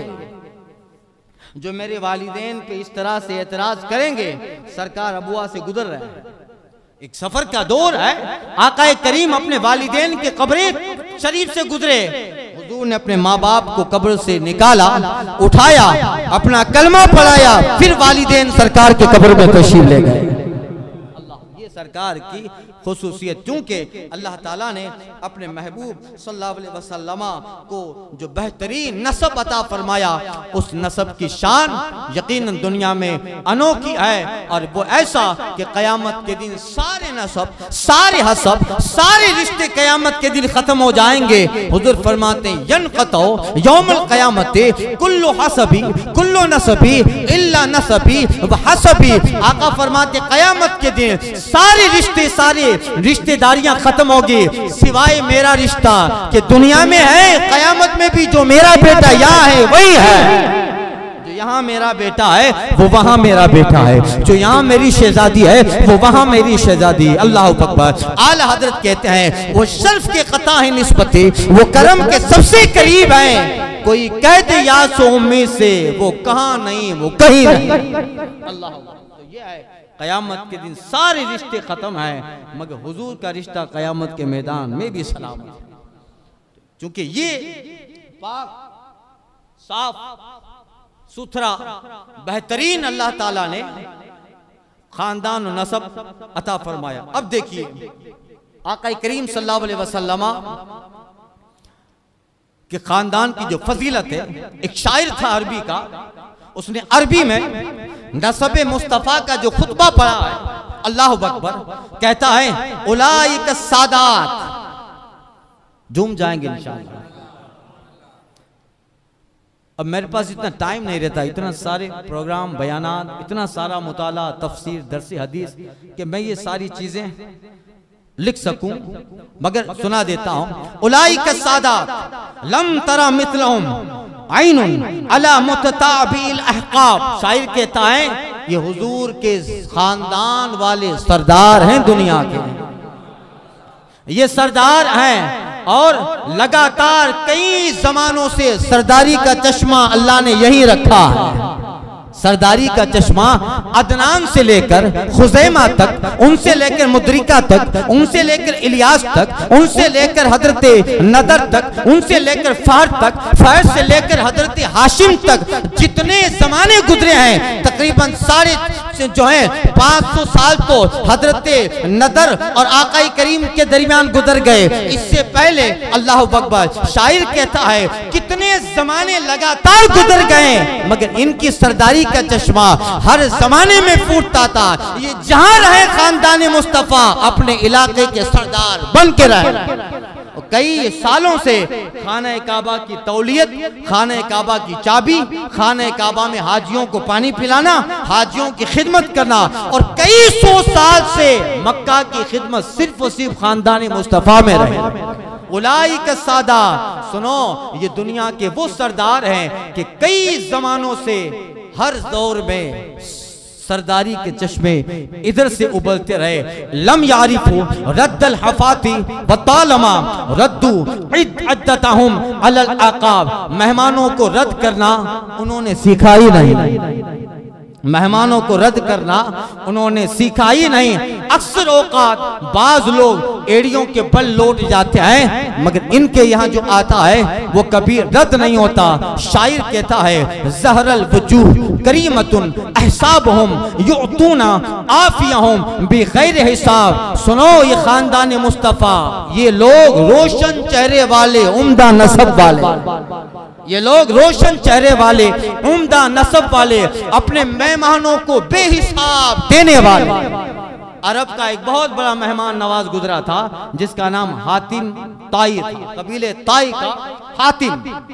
जो मेरे वालिदैन पे इस तरह से एतराज करेंगे। सरकार अबुआ से गुजर रहे हैं, एक सफर का दौर है। आका करीम अपने वालिदैन के कब्र शरीफ से गुजरे, हुजूर ने अपने माँ बाप को कब्र से निकाला, उठाया, अपना कलमा पढ़ाया, फिर वालिदैन सरकार के कब्र में तशरीफ ले गए। अल्लाह, ये सरकार की खुसूसियत, क्योंकि अल्लाह ताला ने अपने महबूब सल्लल्लाहु अलैहि वसल्लम को जो बेहतरीन नस्ब अता फरमाया, उस नस्ब की शान यकीनन दुनिया में अनोखी है। और वो ऐसा कि क़यामत के दिन सारे नस्ब, सारे हसब, सारे रिश्ते क़यामत के दिन खत्म हो जाएंगे। हुजूर फरमाते हैं यनक़तौ यौमुल क़यामति कुल्लु हसबी कुल्लु नसबी इल्ला नसबी व हसबी। आका फरमाते क़यामत के दिन सारे रिश्ते, सारे रिश्तेदारियां खत्म होगी सिवाय मेरा रिश्ता, कि दुनिया में है, कयामत में भी जो मेरा बेटा यहाँ है वही है, जो यहाँ मेरा बेटा है वो वहाँ मेरा बेटा है, जो यहाँ मेरी शहजादी है वो वहाँ मेरी शहजादी। अल्लाह अकबर। आला हजरत कहते हैं वो शर्फ के कता है निस्बते, वो करम के सबसे करीब है। कोई कहते या सो उम्मीद से, वो कहाँ नहीं वो कहीं नहीं। अल्लाह। तो ये है क़यामत के दिन सारे रिश्ते खत्म हैं, मगर हुजूर का रिश्ता क़यामत के मैदान में भी सलामत है, क्योंकि ये पाक साफ सुथरा बेहतरीन अल्लाह ताला ने खानदान और नसब अता फरमाया। अब देखिए आका करीम सल्लल्लाहु अलैहि वसल्लम के खानदान की जो फजीलत है, एक शायर था अरबी का, उसने अरबी में नसब मुस्तफ़ा का जो खुतबा पढ़ा है, अल्लाह अकबर, कहता है उलाइक सादात। झूम जाएंगे इंशाअल्लाह। अब मेरे पास इतना टाइम नहीं रहता, इतना सारे प्रोग्राम, बयानात, इतना सारा मुताला, तफसीर, दर्स हदीस, कि मैं ये सारी चीजें लिख सकूं, मगर सुना देता हूं। उलाइक सादात लम तरा मिथलहुम आइनुन अला मुतताबिल अहकाब। शायर कहता है ये हुजूर के खानदान वाले सरदार हैं दुनिया के, ये सरदार हैं और लगातार कई जमानों से सरदारी का चश्मा अल्लाह ने यही रखा है। सरदारी का चश्मा अदनान से लेकर खुजैमा तक, उनसे लेकर मुद्रिका तक, उनसे लेकर इलियास तक, उनसे लेकर हजरत नदर तक, उनसे लेकर फहर तक, फहर से लेकर हजरत हाशिम तक, जितने जमाने गुजरे हैं तकरीबन सारे जो है पाँच सौ साल तो हजरत नदर और आकाई करीम के दरमियान गुजर गए। इससे पहले अल्लाह अकबर शायर कहता है कितने जमाने लगातार गुजर गए मगर इनकी सरदारी का चश्मा हर जमाने में फूटता था। ये जहां रहे खानदान मुस्तफा अपने इलाके के सरदार बन के रहे। कई सालों से खाना काबा की तौलियत, खाना काबा की चाबी, खाना काबा में हाजियों को पानी पिलाना, हाजियों की खिदमत करना और कई सौ साल से मक्का की खिदमत सिर्फ और सिर्फ खानदान मुस्तफा में रहे। उलाई का सादा, सुनो ये दुनिया के वो सरदार हैं कि कई जमानों से हर दौर में सरदारी के चश्मे इधर से उबलते रहे। लम यारिफू रद्दल हफाती व तालमा रद्दू इद्दतहुम अलल अकाब, मेहमानों को रद्द करना उन्होंने सीखा ही नहीं, मेहमानों को रद्द करना उन्होंने सीखा ही नहीं। अक्सर औकात बाज लोग एड़ियों के बल लौट जाते हैं मगर इनके यहाँ जो आता है वो कभी रद्द नहीं होता। शायर कहता है ज़हरल वजूह करीमतुन अहसाबहुम युअतूना आफियहुम बिगैर हिसाब। सुनो ये खानदान मुस्तफ़ा, ये लोग रोशन चेहरे वाले, उम्दा नसब वाले, ये लोग रोशन चेहरे वाले, उम्दा नसब वाले, अपने मेहमानों को बेहिसाब देने वाले। अरब का एक बहुत बड़ा मेहमान नवाज गुजरा था जिसका नाम हातिम ताई था, कबीले ताई का हातिम।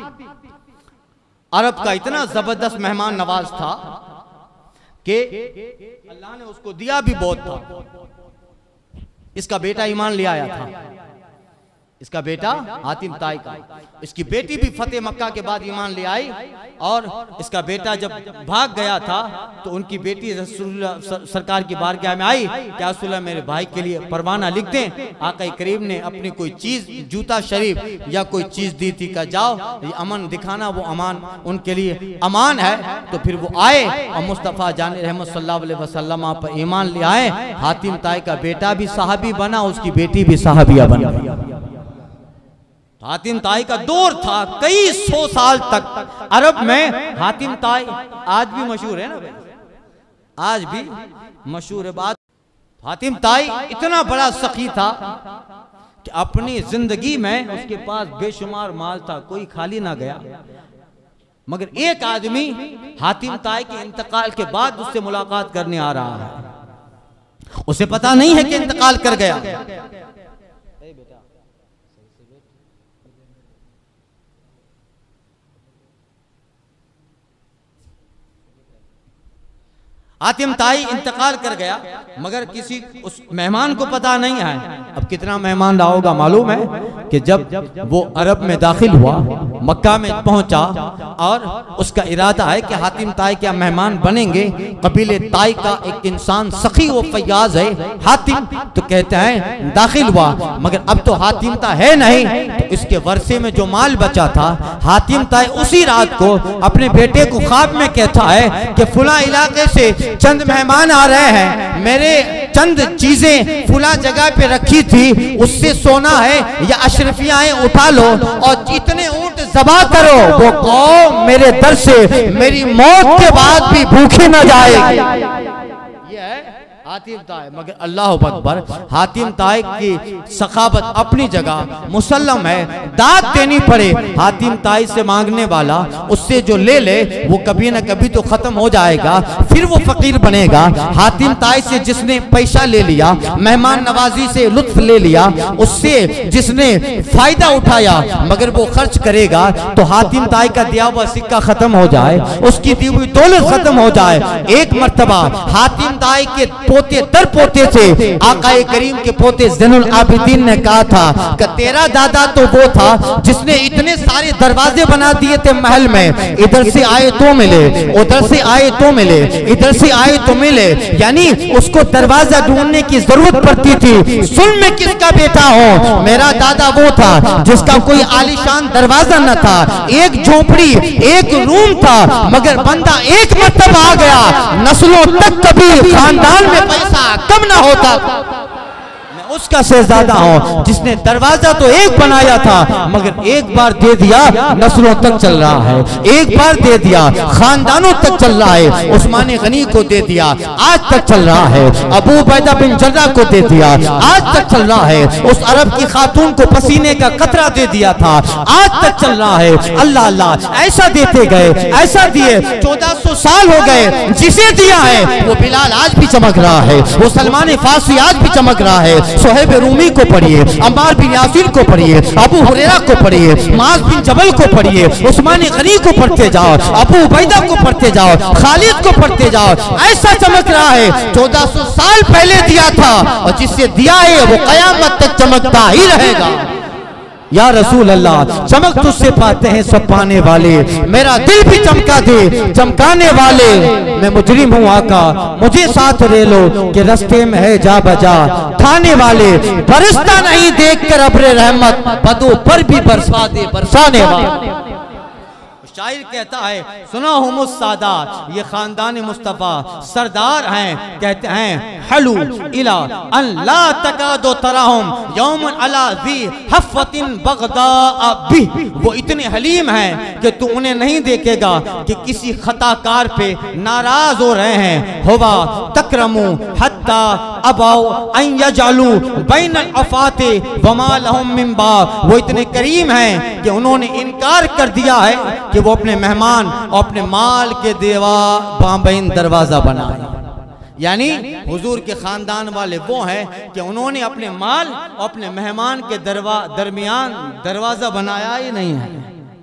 अरब का इतना जबरदस्त मेहमान नवाज था कि अल्लाह ने उसको दिया भी बहुत था। इसका बेटा ईमान ले आया था, इसका बेटा हातिम ताई का, इसकी बेटी भी फतेह मक्का के बाद ईमान ले आई और इसका बेटा जब भाग गया था तो उनकी बेटी रसूलुल्लाह सरकार की बारगाह में आई, क्या रसूलुल्लाह मेरे भाई के लिए परवाना लिख दें। आका करीम ने अपनी कोई चीज, जूता शरीफ या कोई चीज दी थी का जाओ ये अमन दिखाना, वो अमान उनके लिए अमान है। तो फिर वो आए और मुस्तफ़ा जान रहमत सल्लल्लाहु अलैहि वसल्लम पर ईमान ले आए। हातिम ताई का बेटा भी सहाबी बना, उसकी बेटी भी सहाबिया बन गई। हातिम ताई का दौर था कई सौ साल तक अरब में। हातिम ताई आज भी मशहूर है ना भाई, आज भी मशहूर है बात। हातिम ताई इतना बड़ा सखी था कि अपनी जिंदगी में उसके पास बेशुमार माल था, कोई खाली ना गया। मगर एक आदमी हातिम ताई के इंतकाल के बाद उससे मुलाकात करने आ रहा है, उसे पता नहीं है कि इंतकाल कर गया। हातिम ताई इंतकाल कर गया मगर किसी उस मेहमान को पता नहीं है। अब कितना मेहमान रहा होगा मालूम है कि जब वो अरब में दाखिल हुआ, मक्का में पहुंचा और उसका इरादा है कि हातिम ताई क्या मेहमान बनेंगे। कबीले ताई का एक इंसान सखी व फयाज है हातिम, तो कहते हैं दाखिल हुआ मगर अब तो हातिम ताई है नहीं। तो इसके वर्षे में जो माल बचा था, हातिम ताई उसी रात को अपने बेटे को ख्वाब में कहता है कि फुला इलाके से चंद मेहमान आ रहे हैं, मेरे चंद चीजें फुला जगह पे रखी थी, उससे सोना है या अशरफियाएं उठा लो और इतने ऊंट ज़बा करो, वो कौम मेरे दर से मेरी मौत के बाद भी भूखी न जाएगी। ये है हातिम ताई। मगर अल्लाह अकबर, हातिम ताई की सखावत अपनी जगह मुसल्लम है, दाद देनी पड़े। हातिम ताई से मांगने वाला उससे जो ले ले वो कभी ना कभी तो खत्म हो जाएगा, फिर वो फकीर बनेगा। हातिम ताई से जिसने पैसा ले लिया, मेहमान नवाजी से लुत्फ ले लिया, उससे जिसने फायदा उठाया मगर वो खर्च करेगा तो हातिम ताई का दिया हुआ सिक्का खत्म हो जाए, उसकी दी हुई दौलत खत्म हो जाए। एक मर्तबा हातिम ताई के पोते दर पोते थे। आकाए करीम के पोते ज़ैनुल आबिदीन ने कहा था कि तेरा दादा तो वो था जिसने इतने सारे दरवाजे बना दिए थे महल में, इधर से आए तो मिले, उधर से आए तो मिले, इधर से आए तो मिले, यानी उसको दरवाजा ढूंढने की जरूरत पड़ती थी। सुन मैं किसका बेटा हूँ, मेरा दादा वो था जिसका कोई आलीशान दरवाजा न था, एक झोपड़ी एक रूम था, मगर बंदा एक मतलब आ गया, नस्लों तक कभी खानदान में पैसा कम ना होता। मैं उसका शहजादा हूँ जिसने दरवाजा तो एक बनाया था मगर एक बार दे दिया नस्लों तक चल रहा है, एक बार दे दिया खानदानों तक चल रहा है। उस्मान गनी को दे दिया आज तक चल रहा है, अबू उबैदा बिन जर्राह को दे दिया आज तक चल रहा है, उस अरब की खातून को पसीने का कतरा दे दिया था आज तक चल रहा है। अल्लाह अल्लाह ऐसा देते गए, ऐसा दिए, चौदह सौ साल हो गए, जिसे दिया है वो बिलाल आज भी चमक रहा है, वो सलमान फारसी आज भी चमक रहा है। सुहैब रूमी को पढ़िए, अम्मार बिन यासिर को पढ़िए, अबू हुरैरा को पढ़िए, मुआज़ बिन जबल को पढ़िए, उस्मान गनी को पढ़ते जाओ, अबू उबैदा को पढ़ते जाओ, खालिद को पढ़ते जाओ, ऐसा चमक रहा है चौदह सौ साल पहले दिया था और जिससे दिया है वो कयामत तक चमकता ही रहेगा। या रसूल अल्लाह, चमक तुझसे पाते हैं सब पाने वाले, मेरा दिल भी चमका दे चमकाने वाले। मैं मुजरिम हूँ आका मुझे साथ ले लो कि रास्ते में है जा बजा ठाने वाले, बरसता नहीं देख कर अब्रे रहमत, बदों पर भी बरसा दे बरसाने वाले। शायर कहता है सुना हुमुस सादात, ये खानदान मुस्तफा सरदार हैं, कहते हैं हलू इला अन ला तकादो तराहुम यौमन अला ज़ी हफ़तिन बग़दा बि, वो इतने हलीम हैं कि तू उन्हें नहीं देखेगा कि किसी खताकार पे नाराज हो रहे हैं। हुवा तकरमु हत्ता अबाउ अन यजअलू बैनल अफ़ाते वमा लहुम मिन बा, वो इतने करीम हैं कि उन्होंने इनकार कर दिया है कि वो अपने मेहमान और अपने माल के देवा बाबैन दरवाजा बनाए। यानी हुजूर के खानदान वाले वो हैं कि उन्होंने अपने माल और अपने मेहमान के दरवा दरमियान दरवाजा बनाया ही नहीं है।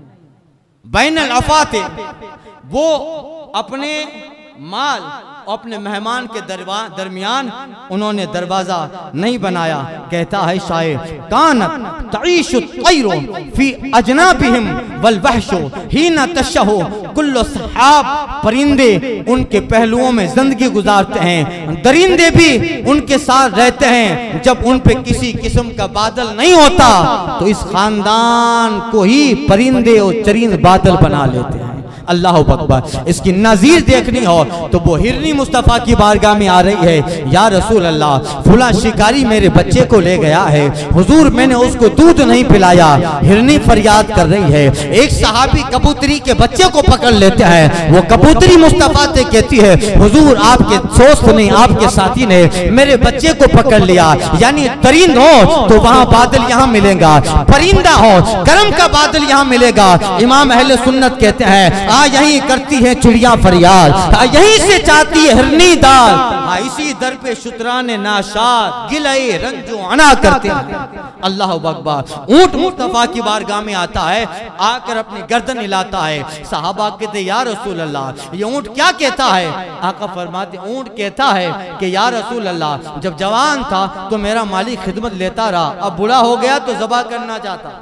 बैनल अफाते, वो अपने माल और अपने मेहमान के दरमियान उन्होंने दरवाजा नहीं बनाया। कहता है शायर कानत तईशु तैरो फी अजनाबिहिम वल वहशु हीना तशहु कुल्लु सहाब, परिंदे उनके पहलुओं में जिंदगी गुजारते हैं, दरिंदे भी उनके साथ रहते हैं, जब उन पे किसी किस्म का बादल नहीं होता तो इस खानदान को ही परिंदे और चरिंद बादल बना लेते हैं। अल्लाह अकबर। इसकी नज़ीर देखनी हो तो वो हिरनी मुस्तफ़ा की बारगाह में आ रही है, या रसूल अल्लाह फुला शिकारी मेरे बच्चे को ले गया है, हुजूर मैंने उसको दूध नहीं पिलाया। हिरनी फरियाद कर रही है। एक सहाबी कबूतरी के बच्चे को पकड़ लेते हैं, वो कबूतरी मुस्तफ़ा से कहती है हुजूर आपके दोस्त ने आपके साथी ने मेरे बच्चे को पकड़ लिया। यानी दरिंद हो तो वहाँ बादल यहाँ मिलेगा, परिंदा हो करम का बादल यहाँ मिलेगा। इमाम अहले सुन्नत कहते हैं आ यही करती है चिड़िया फरियाद, आ यहीं से चाहती है हिरनी दाल, आ इसी दर पे शुतराने नाशाद गिले रंजो अना करते हैं। अल्लाह अकबर। ऊंट मुस्तफा की बारगाह में आता है, आकर अपनी गर्दन हिलाता है। सहाबा कहते या रसूल अल्लाह ये ऊंट क्या कहता है? आका फरमाते ऊंट कहता है कि या रसूल अल्लाह जब जवान था तो मेरा मालिक खिदमत लेता रहा, अब बूढ़ा हो गया तो ज़बा करना चाहता।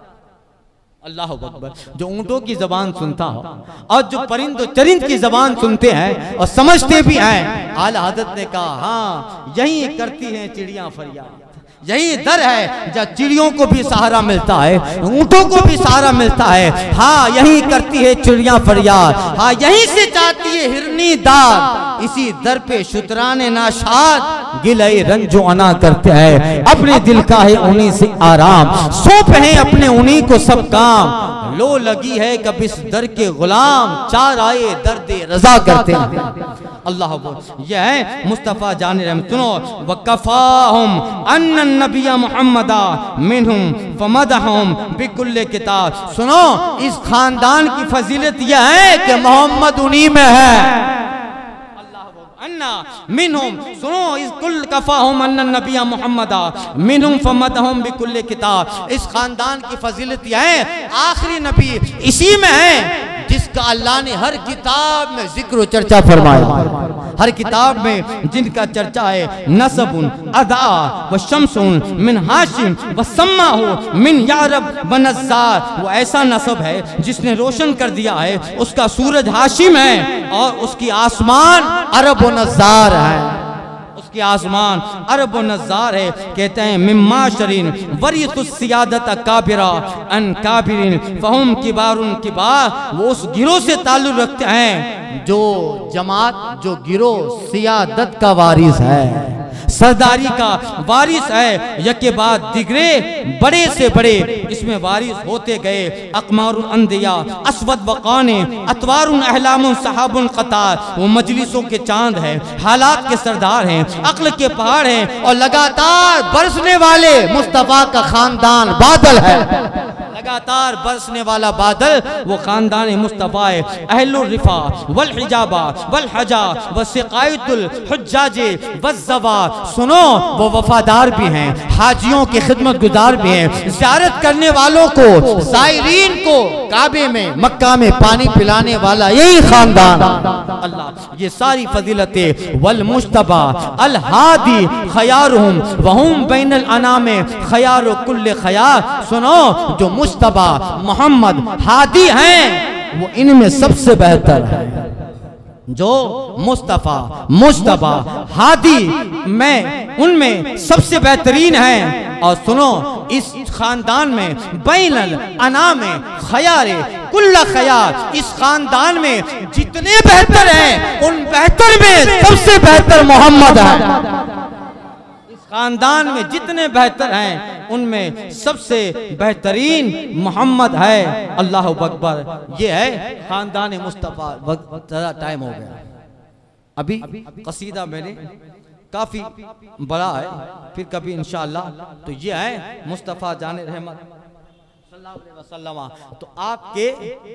अल्लाह अकबर। जो ऊंटों की जबान सुनता हो और जो परिंद चरिंद की जबान सुनते हैं और समझते भी हैं। आला हज़रत ने कहा हाँ यही करती हैं चिड़िया फरियाद, यही दर है जहाँ चिड़ियों को भी सहारा मिलता है, ऊंटों को भी सहारा मिलता है। हाँ यही करती है चिड़िया फरियाद, हाँ यहीं से चाहती है हिरनी दार, इसी दर पे शुतराने नाशाद गिले रंजो अना करते हैं। अपने दिल का है उन्हीं से आराम, सौंप है अपने उन्हीं को सब काम। लो लगी है कब इस दर के गुलाम, चार आए दर्दे रजा करते हैं। अल्लाह यह है मुस्तफ़ा जान रहमत। सुनो वकफ़ाहुम अन्न नबिया मुहम्मदा मिनहुम फमदहुम बिकुल्ले किताब। सुनो इस खानदान की फजीलत यह है कि मोहम्मद उन्हीं में है। अन्ना मिनहुम, सुनो इस कुल कफ़ाहुम अन्न नबिया मुहम्मदा मिनहुम फमदहुम बिकुल्ले किताब। इस खानदान की फजीलत यह है आखिरी नबी इसी में है जिसका अल्लाह ने हर किताब में जिक्र चर्चा फरमाया, हर किताब में जिनका चर्चा है, नसबुन अदा व शम्सुन मिन हाशिम व सम्मा हो मिन यारब व नज़्ज़ार। वो ऐसा नसब है जिसने रोशन कर दिया है, उसका सूरज हाशिम है और उसकी आसमान अरब व नज़्ज़ार है, उसकी आसमान अरब व नज़्ज़ार है। कहते हैं मिम्मा शरीन वरीतुस सियादत काबिरा अन काबिरिन फहुम किबारुन किबार। वो उस गिरोह से ताल्लुक़ रखते हैं जो जमात, जो गिरोह सियादत का वारिस है, सरदारी का वारिस है, यके बाद दिगरे बड़े से बड़े इसमें वारिस होते गए। अकमारुल अंदिया अस्वद वकाने अतवारुन अहलामुन सहाबुन कतार। वो मजलिसों के चांद हैं, हालात के सरदार हैं, अक्ल के पहाड़ हैं और लगातार बरसने वाले मुस्तफा का खानदान बादल है, लगातार बरसने वाला बादल वो खानदान मुस्तफा है। अहलुर रिफा वल हिजाबा वल हजा व सिकायतुल हुज्जाजे वज़्ज़वा। सुनो, वो वफादार भी हैं, हाजियों की खिदमत गुजार भी हैं, ज़ियारत करने वालों को, ज़ायरीन को काबे में, मक्का में पानी पिलाने वाला यही खानदान। अल्लाह ये सारी फजीलतें वल मुश्तबा अल हादी खयारुहुम वहुम बैनल अनामे खयारु कुल्ले खयार। सुनो, जो मुश्तबा मोहम्मद हादी हैं वो इनमें सबसे बेहतर है, जो मुस्तफ़ा मुश्तबा हादी में उनमें सबसे बेहतरीन है। और सुनो, इस खानदान में बैनल अना में खयारे कुल्ला खयार, इस खानदान में जितने बेहतर हैं उन बेहतर में सबसे बेहतर मोहम्मद है। खानदान में जितने बेहतर हैं उनमें सबसे बेहतरीन मोहम्मद है। अल्लाह अकबर। ये है खानदान मुस्तफ़ा। वक्त टाइम हो गया, अभी कसीदा मैंने काफी बड़ा है, फिर कभी इंशाअल्लाह। तो ये है मुस्तफ़ा जाने रहमत सल्लल्लाहु अलैहि वसल्लम। तो आपके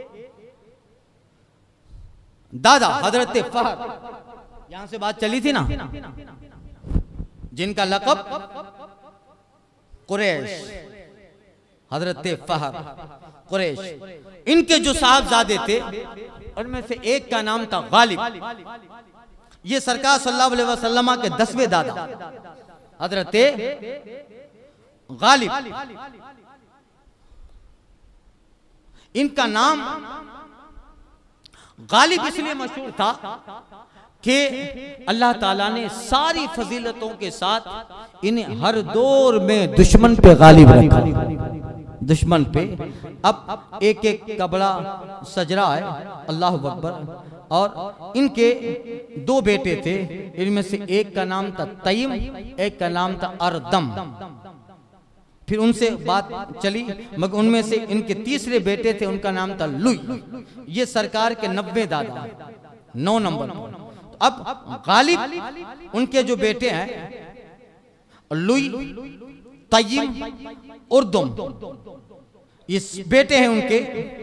दादा हजरत फहद, यहां से बात चली थी ना, जिनका लक़ब कुरैश, हजरत फहद कुरैश, इनके जो साहबजादे थे उनमें से एक का नाम था गालिब। ये सरकार सल्लल्लाहु अलैहि वसल्लम के दसवें दादा हजरत गालिब। इनका नाम गालिब इसलिए मशहूर था कि अल्लाह ताला ने सारी फजीलतों के साथ इन्हें हर दौर में दुश्मन पे गालिब रखा, दुश्मन पे। अब एक एक का बड़ा सजरा है, अल्लाह अकबर। और इनके दो बेटे थे, इनमें से एक का नाम था तय्यम, एक का नाम था अरदम। फिर उनसे बात चली, मगर उनमें से इनके तीसरे बेटे थे, उनका नाम था लुई। ये सरकार के नब्बे दादा, नौ नंबर। अब गालिब उनके जो बेटे हैं, लुई, तय्यम, उर्दुम, ये बेटे हैं उनके।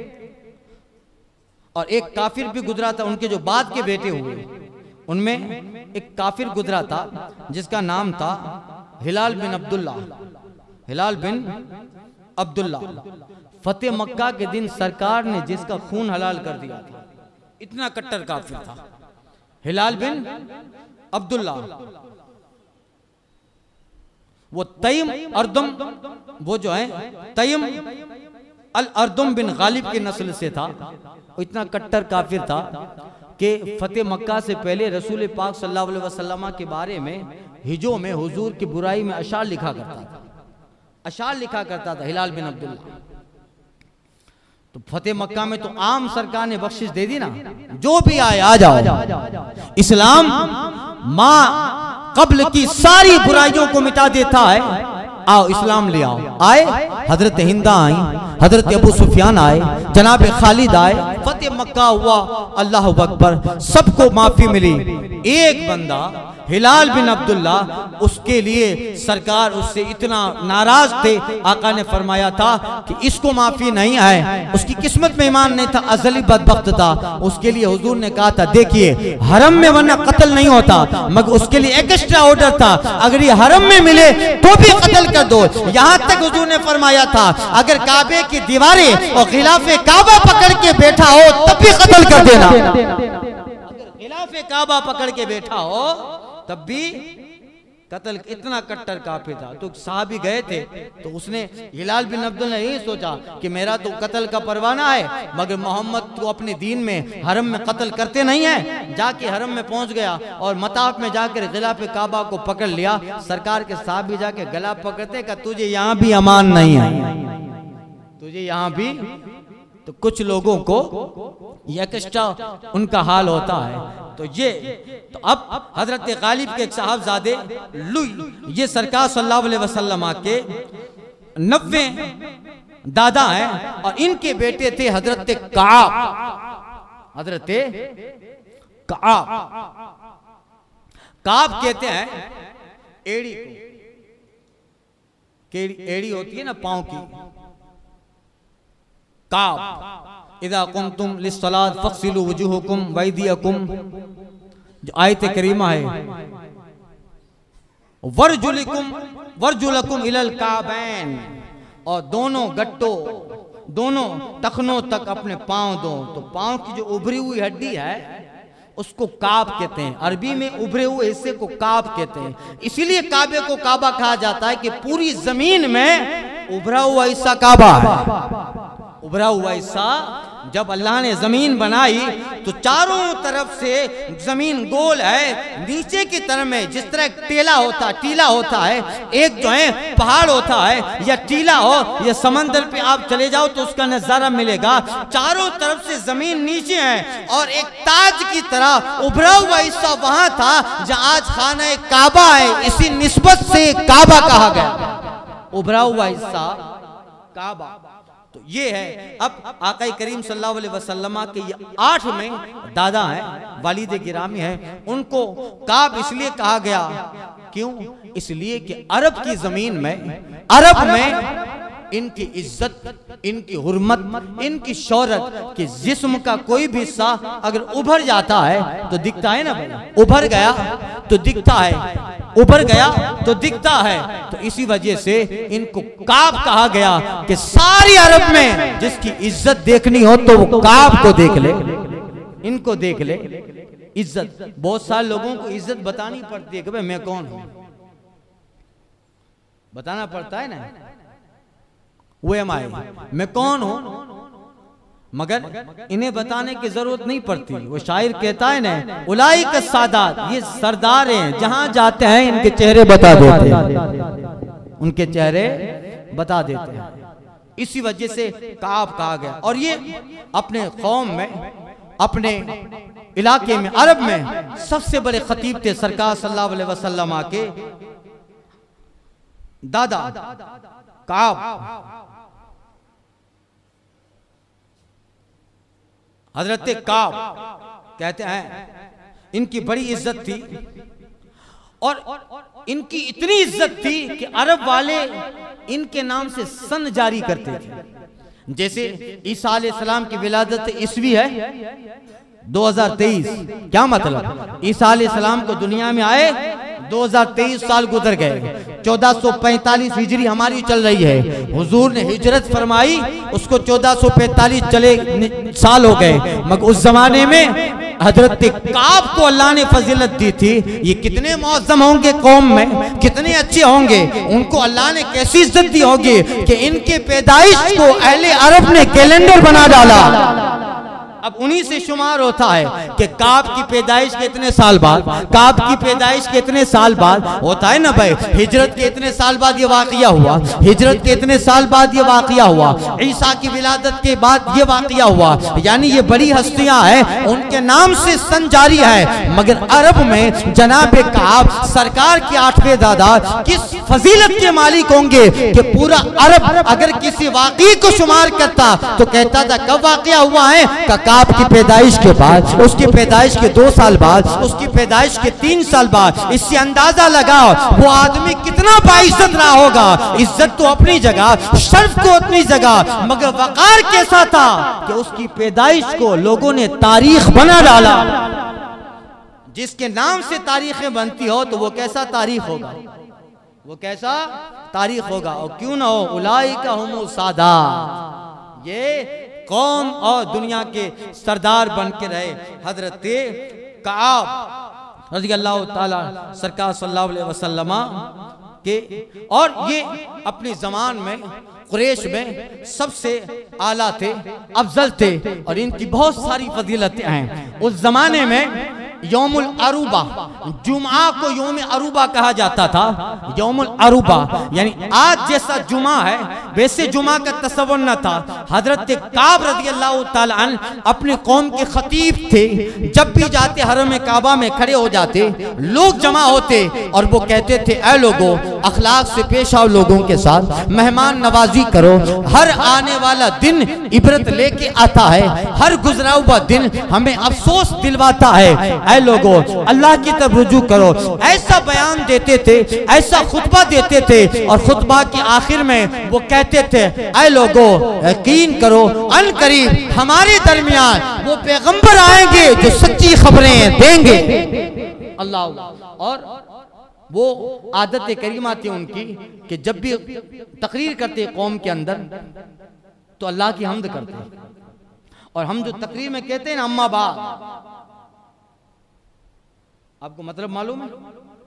और एक काफिर भी गुजरा था, उनके जो बाद के बेटे हुए उनमें एक काफिर गुजरा था जिसका नाम था हिलाल बिन अब्दुल्ला। हिलाल बिन अब्दुल्ला फतेह मक्का के दिन सरकार ने जिसका खून हलाल कर दिया था, इतना कट्टर काफिर था हिलाल बिन अब्दुल्ला। वो तय्यम अर्दुम, वो जो है तय्यम अल अर्दुम बिन गालिब की नस्ल से था। वो इतना कट्टर काफिर था कि फतेह मक्का से पहले रसूल पाक सल्लल्लाहु अलैहि वसल्लम के बारे में हिजो में हुजूर की बुराई में अशार लिखा करता था, अशार लिखा करता था हिलाल बिन अब्दुल्ला। तो फतेह मक्का में तो आम सरकार ने बख्शिश दे दी ना, जो भी आए आ जाओ। इस्लाम माँ कब्ल की सारी बुराइयों को मिटा देता है, आओ इस्लाम ले आओ। आए हजरत हिंदा आई, हजरत अबू सुफियान आए, जनाब खालिद आए, फतेह मक्का हुआ, अल्लाह अकबर, सबको माफी मिली। एक बंदा हिलाल बिन अब्दुल्ला, उसके लिए सरकार उससे इतना नाराज थे, आका ने फरमाया था कि इसको माफी नहीं है, उसकी किस्मत में ईमान नहीं था, अजली बदबख्त था। उसके लिए हुजूर ने कहा था देखिए हरम में वरना कत्ल नहीं होता, मगर उसके लिए एक एक्स्ट्रा ऑर्डर था, अगर ये हरम में मिले तो भी कत्ल कर दो। यहाँ तक हुजूर ने फरमाया था अगर काबे की दीवारें और खिलाफे काबा पकड़ के बैठा हो तब भी कत्ल कर देना, अगर खिलाफे काबा पकड़ के बैठा हो तब भी कत्ल। इतना कट्टर काफिर था। तो साहबी गए थे तो उसने हिलाल बिन अब्दुल्ला ने यही सोचा कि मेरा तो कत्ल का परवाना है, मगर मोहम्मद तो अपने दीन में हरम में कत्ल करते नहीं है। जाके हरम में पहुंच गया और मताफ में जाकर गिलाफ काबा को पकड़ लिया। सरकार के साहबी जाके गला पकड़ते का तुझे यहाँ भी अमान नहीं है, तुझे यहाँ भी। तो कुछ लोगों को यकश्ता उनका हाल होता है। तो ये तो अब हजरत गालिब के एक साहबजादे लुई, ये सरकार सल्लल्लाहु अलैहि वसल्लम के नब्बे दादा हैं और इनके बेटे थे हजरत काब, हजरत काब। काब कहते हैं एड़ी को, केड़ी एड़ी होती है ना पांव की, काब। इदा कुमतुम लिस्सलात फक्सिलू वजूहकुम वैदियकुम, जो आयत करीमा है, वर्जुलकुम वर्जुलकुम इलल काबैन, और दोनों गट्टों दोनों तखनों तक अपने पांव दो। तो पांव की जो उभरी हुई हड्डी है उसको काब कहते हैं, अरबी में उभरे हुए हिस्से को काब कहते हैं। इसीलिए काबे को काबा कहा जाता है कि पूरी जमीन में उभरा हुआ हिस्सा काबा है। उभरा हुआ हिस्सा जब अल्लाह ने जमीन बनाई तो चारों तरफ से जमीन गोल है, नीचे की तरफ में जिस तरह टीला होता टीला होता है, एक जो है पहाड़ होता है या टीला हो या समंदर पे आप चले जाओ तो उसका नजारा मिलेगा। चारों तरफ से जमीन नीचे है और एक ताज की तरह उभरा हुआ हिस्सा वहां था जहां आज खाना काबा है, इसी निस्बत से काबा कहा गया, उभरा हुआ हिस्सा काबा। तो ये है। अब आका करीम सल्लल्लाहु अलैहि वसल्लम के ये आठ में दादा हैं, वालिद गिरामी हैं, उनको काब इसलिए कहा गया, क्यों? इसलिए कि अरब की जमीन में, अरब में इनकी इज्जत, इनकी हुर्मत, इनकी शौहरत कि जिस्म का कोई भी हिस्सा अगर उभर जाता है तो दिखता है ना भाई, उभर गया तो दिखता है, उभर गया तो दिखता है। तो इसी वजह से इनको काब कहा गया कि सारी अरब में जिसकी इज्जत देखनी हो तो वो काब को देख ले, इनको देख ले। इज्जत बहुत सारे लोगों को इज्जत बतानी पड़ती है कि भाई मैं कौन हूं, बताना पड़ता है ना, वो एम आई मैं कौन हूं, मगर इन्हें बताने की जरूरत नहीं पड़ती। वो शायर कहता है ना, उलाई का सादात, ये सरदार हैं, जहां जाते हैं इनके चेहरे बता देते हैं, उनके चेहरे बता देते हैं। इसी वजह से काब कहा गया। और ये अपने कौम में, अपने इलाके में, अरब में सबसे बड़े खतीब थे सरकार सल्लल्लाहु अलैहि वसल्लम के दादा काब। हजरत काब कहते हैं इनकी बड़ी इज्जत थी और इनकी इतनी इज्जत थी कि अरब वाले इनके नाम से सन जारी करते थे। जैसे ईसा अलैहिस्सलाम की विलादत ईस्वी है दो हज़ार तेईस, क्या मतलब? ईसा अलैहिस्सलाम को दुनिया में आए दो हज़ार तेईस साल गुजर गए, चौदह सौ पैंतालीस हिजरी हमारी चल रही है। हुजूर ने हिजरत फरमाई, उसको चौदह सौ पैंतालीस चले साल हो गए, मगर उस जमाने में हजरत काब को अल्लाह ने फजीलत दी थी। ये कितने मौसम होंगे कौम में, कितने अच्छे होंगे, उनको अल्लाह ने कैसी इज्जत दी होगी कि इनके पैदाइश को अहले अरब ने कैलेंडर बना डाला। अब उन्हीं से शुमार होता है कि काब की पैदाइश के इतने साल बाद, काब की पैदाइश के इतने साल बाद होता है ना भाई, हिजरत के इतने साल बाद ये वाकया हुआ, हिजरत के इतने साल बाद ये वाकया हुआ, ईसा की विलादत के बाद ये वाकया हुआ। यानी ये बड़ी हस्तियां हैं, उनके नाम से सन जारी है। मगर अरब में जनाब काब सरकार के आठवें दादा किस फजीलत के मालिक होंगे कि पूरा अरब अगर किसी वाकई को शुमार करता तो कहता था कब वाकया हुआ है, आपकी पैदाइश के बाद, उसकी पैदाइश के दो साल बाद, उसकी पैदाइश के तीन साल बाद, इससे अंदाजा लगाओ वो आदमी कितना बाइज्जत रहा होगा। इज्जत तो अपनी जगह, शर्फ तो अपनी जगह, मगर वकार कैसा था कि उसकी पैदाइश को लोगों ने तारीख बना डाला। जिसके नाम से तारीखें बनती हो तो वो कैसा तारीख होगा, वो कैसा तारीख होगा। और क्यों ना हो, उलाइका हुमु सादा, ये कौम और दुनिया के सरदार बन के रहे हजरत काब रज़ी अल्लाह ताला सरकार सल्लल्लाहु अलैहि वसल्लम के, और ये अपने ज़मान में कुरैश में सबसे आला थे, अफजल थे, और इनकी बहुत सारी फजीलतें हैं। उस जमाने में यौमुल अरूबा, जुमा को यौम अरूबा कहा जाता था। यौमुल अरूबा यानी आज जैसा जुमा है वैसे जुमा का तस्वुर न था। हजरत काब रज़ी अल्लाह ताला अन्हु अपने कौम के खतीब थे। जब भी जाते हरम काबा में खड़े हो जाते, लोग जमा होते और वो कहते थे, ऐ लोगों, अखलाक से पेश आओ, लोगों के साथ मेहमान नवाजी करो। हर आने वाला दिन इबरत लेके आता है, हर गुजरा हुआ दिन हमें अफसोस दिलवाता है। ऐ लोगों, अल्लाह की तरफ रुजू करो। ऐसा बयान देते थे, ऐसा खुतबा देते थे, और खुतबा के आखिर में वो कहते थे, ऐ लोगों, यकीन करो अन करीब हमारे दरमियान वो पैगंबर आएंगे जो सच्ची खबरें देंगे। अल्लाह। और वो आदत करीमा थी उनकी कि जब भी तकरीर करते कौम के अंदर तो अल्लाह की हम्द करते। और हम जो तकरीर में कहते हैं ना, अम्मा बा, आपको मतलब मालूम है?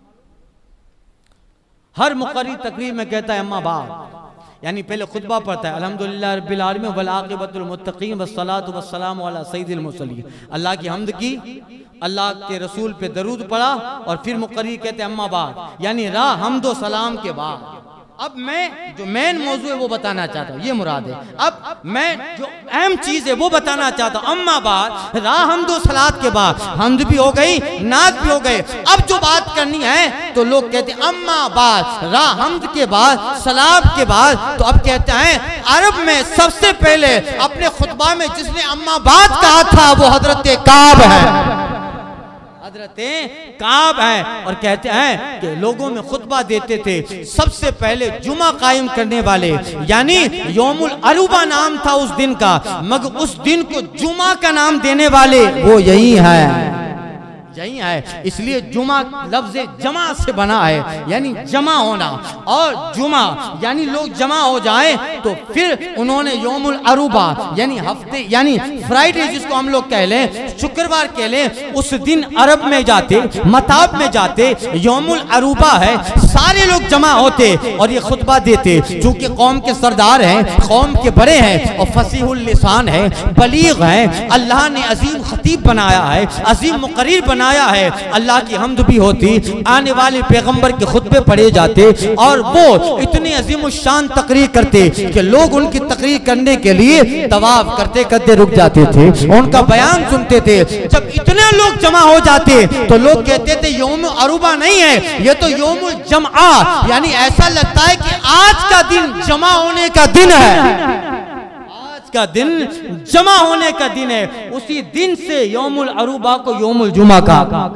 हर मुक़र्री तकरीर में कहता है अम्मा बा, यानी पहले खुतबा पढ़ता है, अल्हम्दुलिल्लाह रब्बिल आलमीन वल आक़िबतुल मुत्तक़ीन वस्सलातु वस्सलामु अला सय्यिदिल मुरसलीन। अल्लाह की हम्द की, अल्लाह के रसूल पे दरूद पढ़ा, और फिर मुक़र्री कहते हैं अम्मा बा, यानी राह हम्दो सलाम के बाद। अब मैं जो मेन मौजू है वो बताना चाहता हूँ, ये मुराद है। अब मैं जो अहम चीज है वो बताना चाहता हूँ। अम्मा बाद, राह हम्दो सलात के बाद, हम्द भी हो गई, नात भी हो गए। अब जो बात करनी है तो लोग कहते हैं अम्मा बाद, राह हम्द के बाद, सलाम के बाद। तो अब कहते हैं अरब में सबसे पहले अपने खुतबा में जिसने अम्मा बाद कहा था वो हजरत काब है, हजरत काब है। और कहते हैं कि लोगों में खुतबा देते थे सबसे पहले जुमा कायम करने वाले, यानी यौमुल अरूबा नाम था उस दिन का, मगर उस दिन को जुमा का नाम देने वाले वो यही है, यही है। इसलिए जुमा लफ्ज जमा से बना है, यानी जमा होना। और जुमा यानी लोग जमा हो जाएं, तो फिर उन्होंने यौमुल अरूबा यानी हफ्ते, यानी फ्राइडे जिसको हम लोग कह लें, शुक्रवार कह लें, उस दिन अरब में जाते, मताब में जाते, यौमुल अरूबा है, सारे लोग जमा होते और ये खुतबा देते। चूंकि कौम के सरदार हैं, कौम के बड़े हैं और फसीहुल लिसान है, बलीग है, अल्लाह ने अजीम खतीब बनाया है, अजीम मुकर्रिर बनाया है। अल्लाह की हम्द भी होती, आने वाले पैगंबर के खुतबे पढ़े जाते, और वो इतनी अजीम शान तकरीर करते कि लोग उनकी तकरीर करने के लिए तवाफ करते करते रुक जाते थे, उनका बयान सुनते थे। जब इतने लोग जमा हो जाते तो लोग कहते थे यौम अरूबा नहीं है, ये तो यौमुल जमा, यानी ऐसा लगता है कि आज का दिन जमा होने का दिन है, का दिन जमा होने का दिन है। उसी दिन से यौमुल अरूबा को यौमुल जुमा का,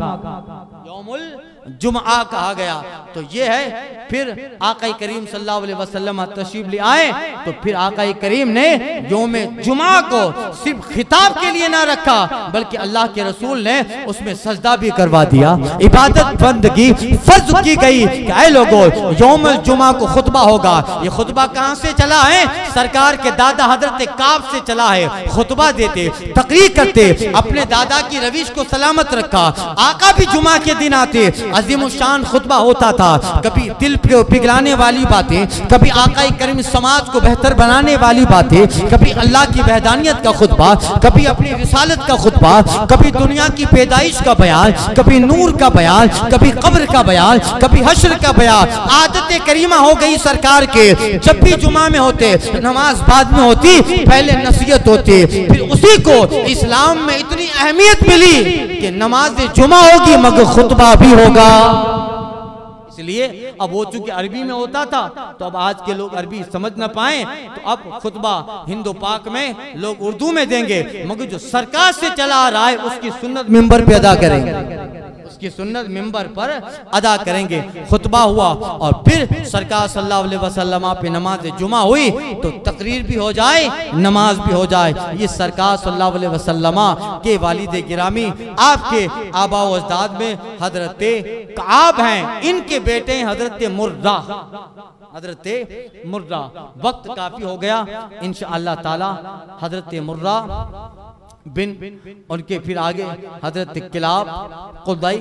यौमुल जुमा कहा गया। तो ये है। फिर आका करीम सल्लल्लाहु अलैहि वसल्लम तशरीफ ले आए, तो फिर आका करीम ने यौम जुमा को सिर्फ खिताब के लिए ना रखा, बल्कि अल्लाह के रसूल ने उसमें सजदा भी करवा दिया, इबादत बंदगी फर्ज की गई कि ऐ लोगों, यौम जुमा को खुतबा होगा। ये खुतबा कहाँ से चला है? सरकार के दादा हजरत काब से चला है। खुतबा देते, तकरीर करते, अपने दादा की रविश को सलामत रखा। आका भी जुमा के दिन आते, अजीम शान खुतबा होता था, कभी दिल पिघलाने वाली बातें, कभी आका करीम समाज को बेहतर बनाने वाली बातें, कभी अल्लाह की वहदानियत का खुतबा, कभी अपनी रिसालत का खुतबा, कभी दुनिया की पैदाइश का बयान, कभी नूर का बयान, कभी कब्र का बयान, कभी हश्र का बयान। आदत करीमा हो गई सरकार के, जब भी जुमा में होते, नमाज बाद में होती, पहले नसीहत होती, फिर उसी को इस्लाम में इतनी अहमियत मिली कि नमाज जुमा होगी मगर खुतबा भी होगा। इसलिए अब वो चूंकि अरबी में होता था तो अब आज के लोग अरबी समझ ना पाए तो अब खुतबा हिंदू पाक में लोग उर्दू में देंगे, मगर जो सरकार से चला आ रहा है उसकी सुन्नत मिंबर पे अदा करेंगे, उसकी सुन्नत मिंबर पर अदा करेंगे। खुतबा हुआ और फिर सरकार सल्लल्लाहु अलैहि वसल्लम पे नमाज जुमा हुई तो तकरीर भी हो जाए, नमाज भी हो जाए। ये सरकार सल्लल्लाहु अलैहि वसल्लम के वालिद गिरामी आपके आबा व अजदाद में हजरत काब हैं, इनके बेटे हैं हजरत मुर्रा, हजरत मुर्रा। वक्त काफी हो गया, इंशाअल्लाह ताला हजरत मुर्रा बिन उनके फिर आगे हजरत किलाब कुदाई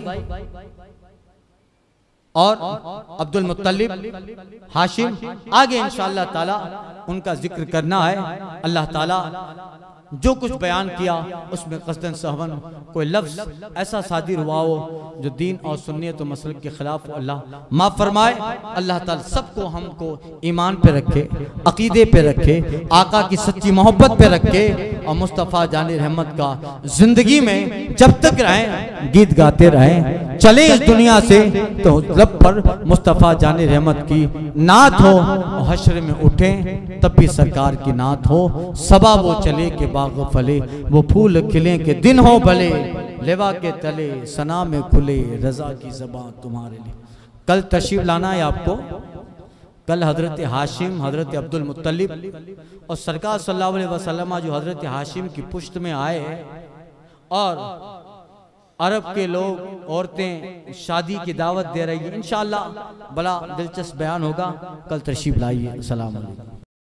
और अब्दुल मुत्तलिब हाशिम, आगे इंशाअल्लाह ताला उनका जिक्र करना है। अल्लाह ताला जो कुछ बयान किया उसमें कसदन सहवन कोई लफ्ज ऐसा सादिर हुआ हो जो दीन और सुन्नियत और मसलक के खिलाफ हो, अल्लाह माफ फरमाए। अल्लाह ताला सबको हमको ईमान पे रखे, अकीदे पे रखे, आका की सच्ची मोहब्बत पे रखे और मुस्तफ़ा जानी रहमत का जिंदगी में जब तक रहें गीत गाते रहें। चले इस दुनिया से तो लब पर मुस्तफ़ा जानी रहमत की नात हो और हश्र में उठे तब भी सरकार की नात हो। सबा वो चले के बाग फले, वो फूल खिले के दिन हो भले, लेवा के तले सना में खुले रजा की ज़बान तुम्हारे लिए। कल तशरीफ लाना है आपको, कल हजरत हाशिम, हजरत अब्दुल मुत्तलिब और सरकार सल्लल्लाहु अलैहि वसल्लम जो हजरत हाशिम की पुश्त में आए और अरब के लोग औरतें शादी की दावत दे रही है। इंशाअल्लाह बड़ा दिलचस्प बयान होगा, कल तशरीफ लाइए। अस्सलाम वालेकुम।